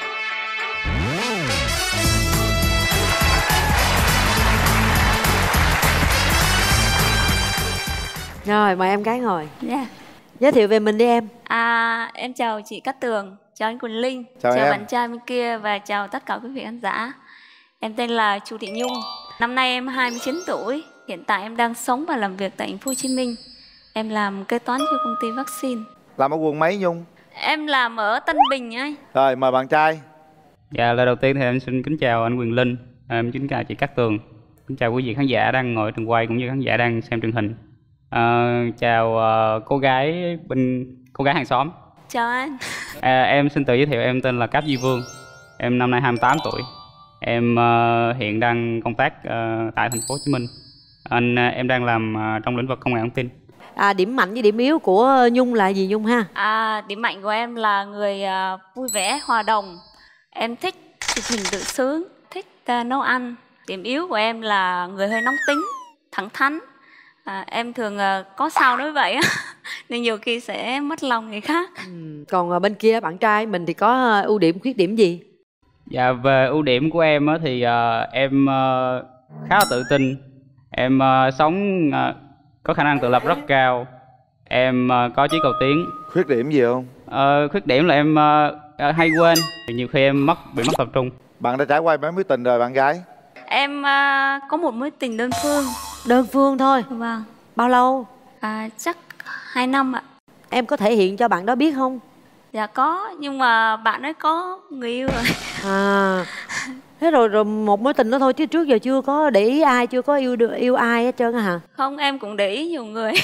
Rồi, mời em gái ngồi. Dạ. Yeah. Giới thiệu về mình đi em. À, em chào chị Cát Tường, chào anh Quỳnh Linh, chào, chào em. bạn trai bên kia và chào tất cả quý vị khán giả. Em tên là Chu Thị Nhung. Năm nay em hai mươi chín tuổi. Hiện tại em đang sống và làm việc tại thành phố Hồ Chí Minh. Em làm kế toán cho công ty vaccine. Làm ở quận mấy Nhung? Em làm ở Tân Bình ấy. Rồi, mời bạn trai. Dạ, lời đầu tiên thì em xin kính chào anh Quyền Linh, em kính chào chị Cát Tường, kính chào quý vị khán giả đang ngồi trường quay cũng như khán giả đang xem truyền hình. À, chào uh, cô gái bên cô gái hàng xóm. Chào anh. À, em xin tự giới thiệu, em tên là Cáp Duy Vương, em năm nay hai mươi tám tuổi, em uh, hiện đang công tác uh, tại thành phố Hồ Chí Minh. Anh uh, em đang làm uh, trong lĩnh vực công nghệ thông tin. À, điểm mạnh với điểm yếu của Nhung là gì Nhung ha? À, điểm mạnh của em là người uh, vui vẻ, hòa đồng. Em thích chụp hình tự sướng, thích uh, nấu ăn. Điểm yếu của em là người hơi nóng tính, thẳng thắn. À, em thường uh, có sao nói vậy á, nên nhiều khi sẽ mất lòng người khác. Ừ, còn uh, bên kia bạn trai mình thì có uh, ưu điểm khuyết điểm gì? Dạ, về ưu điểm của em á, thì uh, em uh, khá là tự tin. Em uh, sống uh, có khả năng tự lập rất cao. Em uh, có chí cầu tiến. Khuyết điểm gì không? Uh, khuyết điểm là em uh, hay quên, nhiều khi em mất bị mất tập trung. Bạn đã trải qua mấy mối tình rồi bạn gái? Em uh, có một mối tình đơn phương. Đơn phương thôi? Vâng. Bao lâu? À, chắc hai năm ạ. Em có thể hiện cho bạn đó biết không? Dạ có, nhưng mà bạn ấy có người yêu rồi. À, thế rồi rồi một mối tình đó thôi chứ trước giờ chưa có để ý ai, chưa có yêu được yêu ai hết trơn á hả? Không, em cũng để ý nhiều người.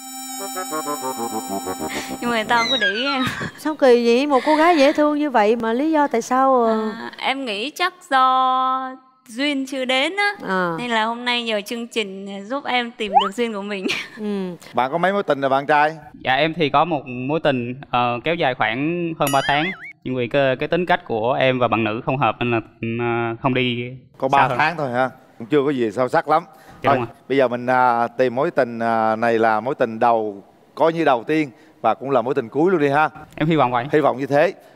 Nhưng mà người ta không có để ý em. Sao kỳ vậy? Một cô gái dễ thương như vậy mà lý do tại sao? À, em nghĩ chắc do duyên chưa đến á, à. Nên là hôm nay nhờ chương trình giúp em tìm được duyên của mình. Ừ. Bạn có mấy mối tình rồi bạn trai? Dạ, em thì có một mối tình uh, kéo dài khoảng hơn ba tháng. Nhưng vì cái, cái tính cách của em và bạn nữ không hợp nên là uh, không đi. Có ba tháng thôi ha, cũng chưa có gì sâu sắc lắm. Dạ, thôi bây giờ mình uh, tìm mối tình uh, này là mối tình đầu, coi như đầu tiên và cũng là mối tình cuối luôn đi ha. Em hy vọng vậy. Hy vọng như thế.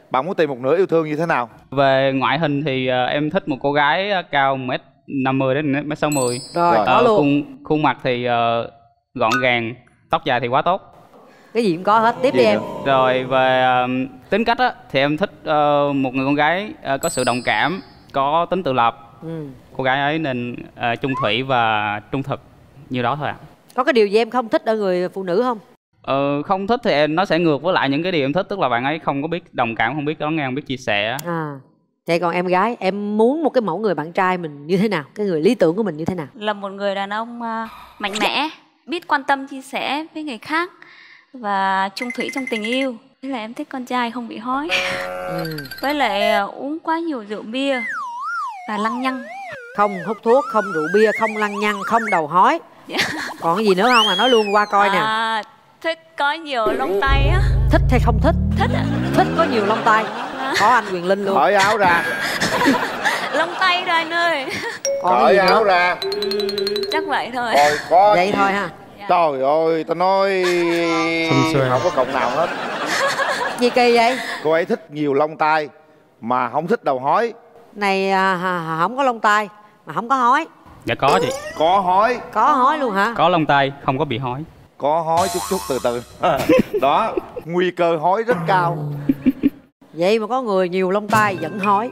bạn muốn tìm một nửa yêu thương như thế nào? Về ngoại hình thì uh, em thích một cô gái cao một mét năm mươi đến một mét sáu mươi. Rồi, có luôn. Khuôn, khuôn mặt thì uh, gọn gàng, tóc dài thì quá tốt. Cái gì cũng có hết. Tiếp đi em. Rồi về uh, tính cách á, thì em thích uh, một người con gái uh, có sự đồng cảm, có tính tự lập. Ừ. Cô gái ấy nên uh, chung thủy và trung thực, như đó thôi ạ. À. Có cái điều gì em không thích ở người phụ nữ không? Ờ, không thích thì em nó sẽ ngược với lại những cái điều em thích, tức là bạn ấy không có biết đồng cảm, không biết lắng nghe, không biết chia sẻ. À, vậy còn em gái, em muốn một cái mẫu người bạn trai mình như thế nào? Cái người lý tưởng của mình như thế nào? Là một người đàn ông uh, mạnh mẽ, biết quan tâm chia sẻ với người khác và chung thủy trong tình yêu. Thế là em thích con trai không bị hói. Ừ. Với lại uh, uống quá nhiều rượu bia và lăng nhăng. Không hút thuốc, không rượu bia, không lăng nhăng, không đầu hói. Yeah. Còn cái gì nữa không? À nói luôn qua coi nè. À, thích có nhiều lông tay á. Thích hay không thích? Thích ạ. Thích có nhiều lông tay. Có anh Quyền Linh luôn. Cởi áo ra. Lông tay rồi anh ơi. Cởi áo ra. Ừ, chắc vậy thôi. Rồi, có vậy thôi ha. Dạ. Trời ơi, tao nói không có cộng nào hết. Gì kỳ vậy? Cô ấy thích nhiều lông tai mà không thích đầu hói. Này à, không có lông tai mà không có hói. Dạ có chị. Có hói. Có hói luôn hả? Có lông tay, không có bị hói. Có hói chút chút từ từ. Đó, nguy cơ hói rất cao. Vậy mà có người nhiều lông tai vẫn hói.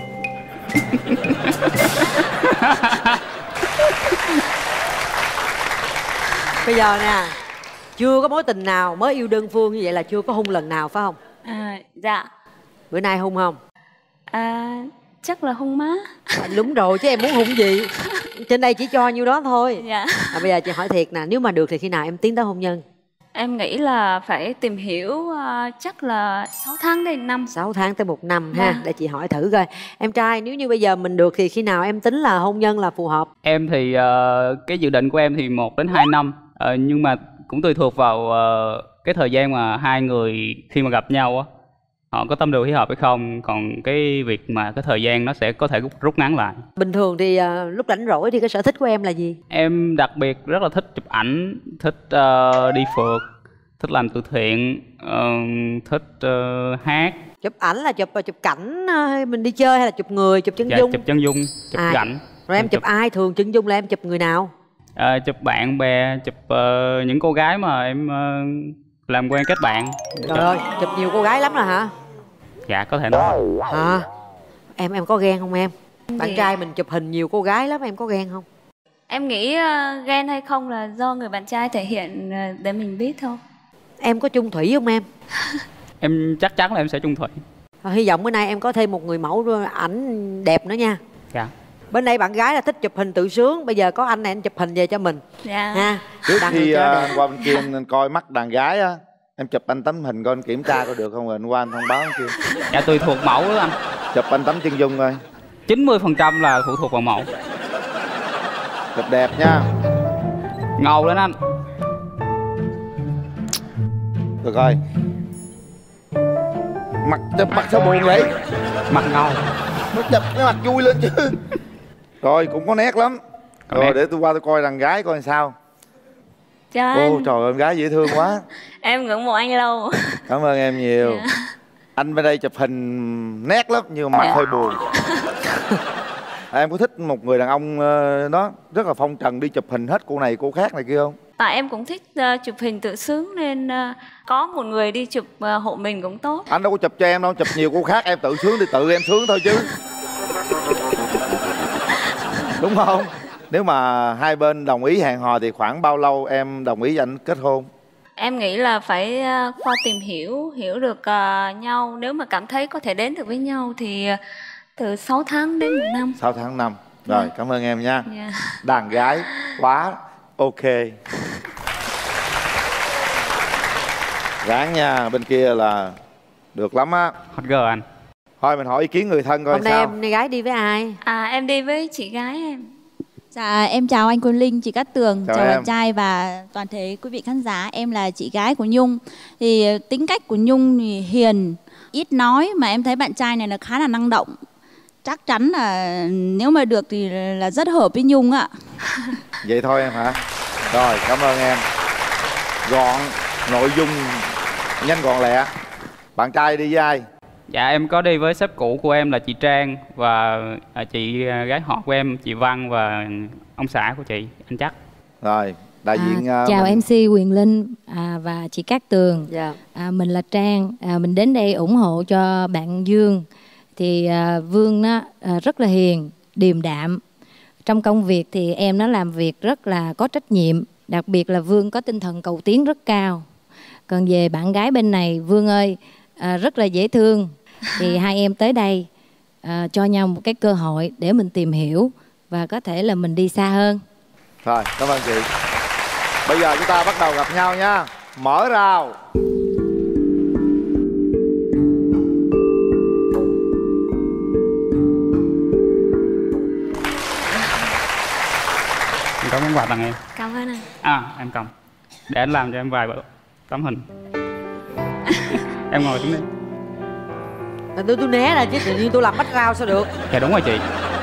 Bây giờ nè, chưa có mối tình nào mới yêu đơn phương như vậy là chưa có hung lần nào phải không? À, dạ. Bữa nay hung không? À, chắc là hung má. À, đúng rồi chứ em muốn hung gì? Trên đây chỉ cho nhiêu đó thôi. Dạ. À, bây giờ chị hỏi thiệt nè, nếu mà được thì khi nào em tiến tới hôn nhân? Em nghĩ là phải tìm hiểu uh, chắc là sáu tháng đến năm. sáu tháng tới một năm ha. Để chị hỏi thử coi. Em trai nếu như bây giờ mình được thì khi nào em tính là hôn nhân là phù hợp? Em thì uh, cái dự định của em thì một đến hai năm. Uh, nhưng mà cũng tùy thuộc vào uh, cái thời gian mà hai người khi mà gặp nhau á, họ có tâm đầu ý hợp hay không. Còn cái việc mà cái thời gian nó sẽ có thể rút, rút ngắn lại. Bình thường thì uh, lúc rảnh rỗi thì cái sở thích của em là gì? Em đặc biệt rất là thích chụp ảnh, thích uh, đi phượt, thích làm từ thiện, uh, thích uh, hát. Chụp ảnh là chụp chụp cảnh uh, mình đi chơi hay là chụp người, chụp chân dạ, dung? Chụp chân dung, chụp à, cảnh. Rồi em, em chụp, chụp ai? Thường chân dung là em chụp người nào? Uh, chụp bạn bè, chụp uh, những cô gái mà em uh, làm quen kết bạn. Trời ơi, chụp nhiều cô gái lắm rồi hả? Dạ có thể nói. Hả? Em em có ghen không em? Bạn trai mình chụp hình nhiều cô gái lắm, em có ghen không? Em nghĩ uh, ghen hay không là do người bạn trai thể hiện uh, để mình biết thôi. Em có chung thủy không em? Em chắc chắn là em sẽ chung thủy. À, hy vọng bữa nay em có thêm một người mẫu ảnh đẹp nữa nha. Dạ. Bên đây bạn gái là thích chụp hình tự sướng, bây giờ có anh này anh chụp hình về cho mình. Dạ. Ha. Trước khi uh, qua bên kia anh coi mắt đàn gái á, em chụp anh tấm hình coi anh kiểm tra coi được không, rồi anh qua anh thông báo anh kia. Dạ tùy thuộc mẫu đó anh. Chụp anh tấm chân dung coi. chín mươi phần trăm là phụ thuộc vào mẫu. Chụp đẹp nha. Ngầu lên anh. Được rồi. Mặt chụp mặt sao buồn vậy? Mặt ngầu. Nó chụp cái mặt vui lên chứ. Rồi cũng có nét lắm. Có rồi nét. Để tôi qua tôi coi đàn gái coi làm sao. Chào Ô anh. trời ơi, em gái dễ thương quá. Em ngưỡng mộ anh lâu. Cảm ơn em nhiều. Yeah. Anh bên đây chụp hình nét lắm nhưng mà mặt yeah. hơi buồn. À, em có thích một người đàn ông đó rất là phong trần đi chụp hình hết cô này cô khác này kia không? Tại em cũng thích uh, chụp hình tự sướng nên uh, có một người đi chụp uh, hộ mình cũng tốt. Anh đâu có chụp cho em đâu, chụp nhiều cô khác em tự sướng thì tự em sướng thôi chứ. Đúng không? Nếu mà hai bên đồng ý hẹn hò thì khoảng bao lâu em đồng ý với anh kết hôn? Em nghĩ là phải uh, qua tìm hiểu, hiểu được uh, nhau. Nếu mà cảm thấy có thể đến được với nhau thì uh, từ sáu tháng đến một năm. sáu tháng năm. Rồi, yeah. Cảm ơn em nha. Yeah. Đàn gái quá ok. Ráng nha, bên kia là được lắm á. Hot girl anh. Thôi mình hỏi ý kiến người thân coi. Hôm nay sao. Em nay gái đi với ai? À em đi với chị gái em. Dạ em chào anh Quỳnh Linh, chị Cát Tường, chào, chào em. bạn trai và toàn thể quý vị khán giả. Em là chị gái của Nhung. Thì tính cách của Nhung thì hiền, ít nói mà em thấy bạn trai này là khá là năng động. Chắc chắn là nếu mà được thì là rất hợp với Nhung ạ. Vậy thôi em hả? Rồi, cảm ơn em. Gọn, nội dung nhanh gọn lẹ. Bạn trai đi với ai? Dạ em có đi với sếp cũ của em là chị Trang và à, chị gái họ của em chị Văn và ông xã của chị anh Chắc. Rồi đại diện à, uh, chào mình... em xê Quyền Linh à, và chị Cát Tường. Yeah. à, mình là Trang, à, mình đến đây ủng hộ cho bạn Dương. Thì à, Vương nó à, rất là hiền, điềm đạm. Trong công việc thì em nó làm việc rất là có trách nhiệm, đặc biệt là Vương có tinh thần cầu tiến rất cao. Còn về bạn gái bên này, Vương ơi, à, rất là dễ thương. Thì hai em tới đây à, cho nhau một cái cơ hội để mình tìm hiểu và có thể là mình đi xa hơn. Rồi, cảm ơn chị. Bây giờ chúng ta bắt đầu gặp nhau nha. Mở rào. Em có món quà tặng em. Cảm ơn anh. À em cầm. Để anh làm cho em vài tấm hình. Em ngồi xuống đi. Mà tôi tôi né ra chứ tự nhiên tôi làm bách rau sao được. Dạ đúng rồi chị.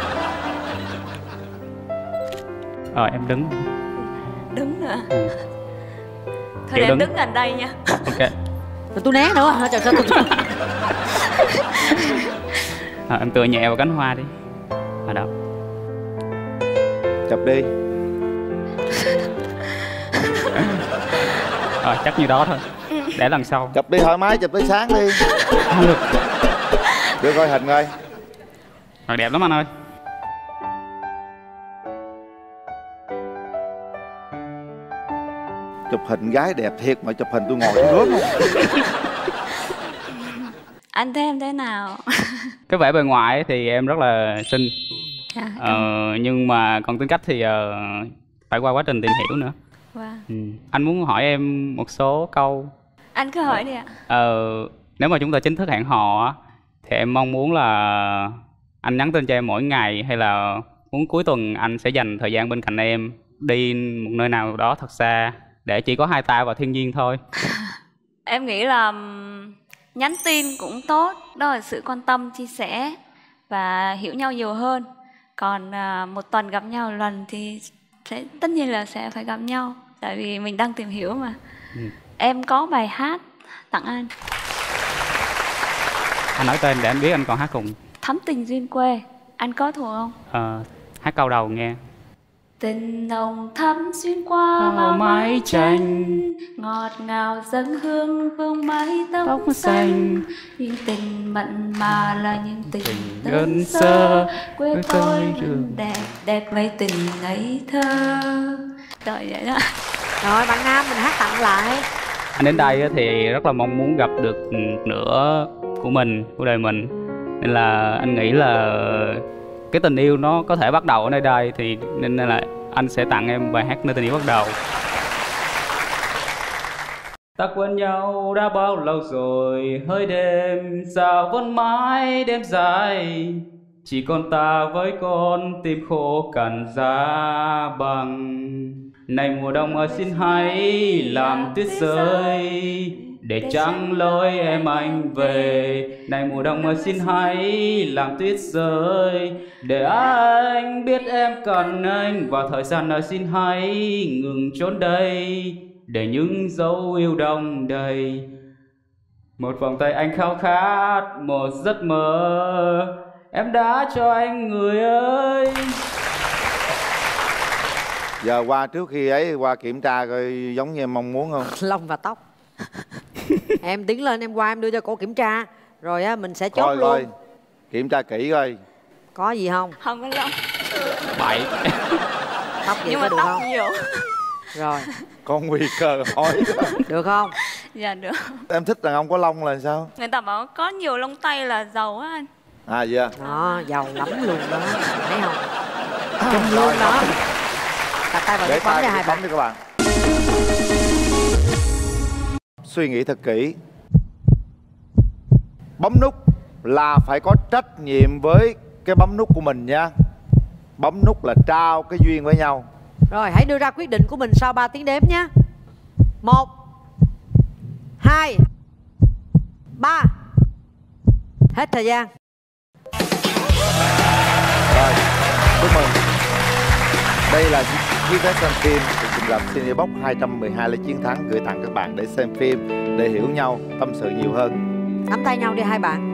Rồi em đứng. Đứng nữa. Ừ. Thôi Kiểu để em đứng. đứng gần đây nha. Ok. Mà tôi né nữa hả? Trời sao tôi... À, em tựa nhẹ vào cánh hoa đi. À đó. Chụp đi. Rồi chắc như đó thôi. Để lần sau. Chụp đi thoải mái, chụp tới sáng đi. Không được. Đưa coi hình coi. Rồi đẹp lắm anh ơi. Chụp hình gái đẹp thiệt mà chụp hình tôi ngồi xuống gớm không? Anh thấy em thế nào? Cái vẻ bề ngoài thì em rất là xinh. À, ờ, nhưng mà còn tính cách thì uh, phải qua quá trình tìm hiểu nữa. Wow. Ừ. Anh muốn hỏi em một số câu. Anh cứ hỏi đi ạ. Ờ, nếu mà chúng ta chính thức hẹn hò á, thì em mong muốn là anh nhắn tin cho em mỗi ngày hay là muốn cuối tuần anh sẽ dành thời gian bên cạnh em đi một nơi nào đó thật xa để chỉ có hai ta và thiên nhiên thôi. Em nghĩ là nhắn tin cũng tốt, đó là sự quan tâm, chia sẻ và hiểu nhau nhiều hơn. Còn à, một tuần gặp nhau một lần thì sẽ, tất nhiên là sẽ phải gặp nhau, tại vì mình đang tìm hiểu mà. Ừ. Em có bài hát tặng anh. Anh nói tên để anh biết anh còn hát cùng. Thắm tình duyên quê, anh có thuộc không? Ờ, hát câu đầu nghe. Tình nồng thắm xuyên qua bao mái tranh, ngọt ngào dâng hương vương mái tóc xanh. Những tình mặn mà là những tình đơn sơ, quê tôi rừng đẹp, đẹp mấy tình ngây thơ. Rồi vậy đó. Rồi bạn nam mình hát tặng lại. Anh đến đây thì rất là mong muốn gặp được nửa của mình, của đời mình. Nên là anh nghĩ là cái tình yêu nó có thể bắt đầu ở nơi đây, thì nên là anh sẽ tặng em bài hát Nơi tình yêu bắt đầu. Ta quen nhau đã bao lâu rồi, hơi đêm sao vẫn mãi đêm dài. Chỉ còn ta với con tim khô cằn giá băng. Này mùa đông ơi xin hãy làm tuyết rơi, để trắng lối em anh về. Này mùa đông ơi xin hãy làm tuyết rơi, để anh biết em cần anh. Và thời gian ơi xin hãy ngừng trốn đây, để những dấu yêu đông đầy. Một vòng tay anh khao khát, một giấc mơ em đã cho anh người ơi. Giờ qua trước khi ấy qua kiểm tra coi giống như em mong muốn không? Lông và tóc. Em tiến lên em qua em đưa cho cô kiểm tra, rồi á mình sẽ chốt Coi luôn. coi, kiểm tra kỹ coi. Có gì không? Không có lông. Bậy. Tóc vậy nhưng có mà được tóc không? nhiều. Rồi. Con nguy cơ hỏi. Được không? Dạ được. Em thích đàn ông có lông là sao? Người ta bảo có nhiều lông tay là giàu á anh. À dạ. Đó, giàu lắm luôn đó. Thấy không? Chung luôn đó. Đặt tay vào để nút bấm tay cho hai bấm bạn. đi các bạn. Suy nghĩ thật kỹ. Bấm nút là phải có trách nhiệm với cái bấm nút của mình nha. Bấm nút là trao cái duyên với nhau. Rồi hãy đưa ra quyết định của mình sau ba tiếng đếm nhé. Một, hai, ba. Hết thời gian. Rồi, chúc mừng. Đây là chiếc vé xem phim của Trình Lập Cinebox hai trăm mười hai lấy chiến thắng gửi tặng các bạn để xem phim, để hiểu nhau, tâm sự nhiều hơn. Nắm tay nhau đi hai bạn.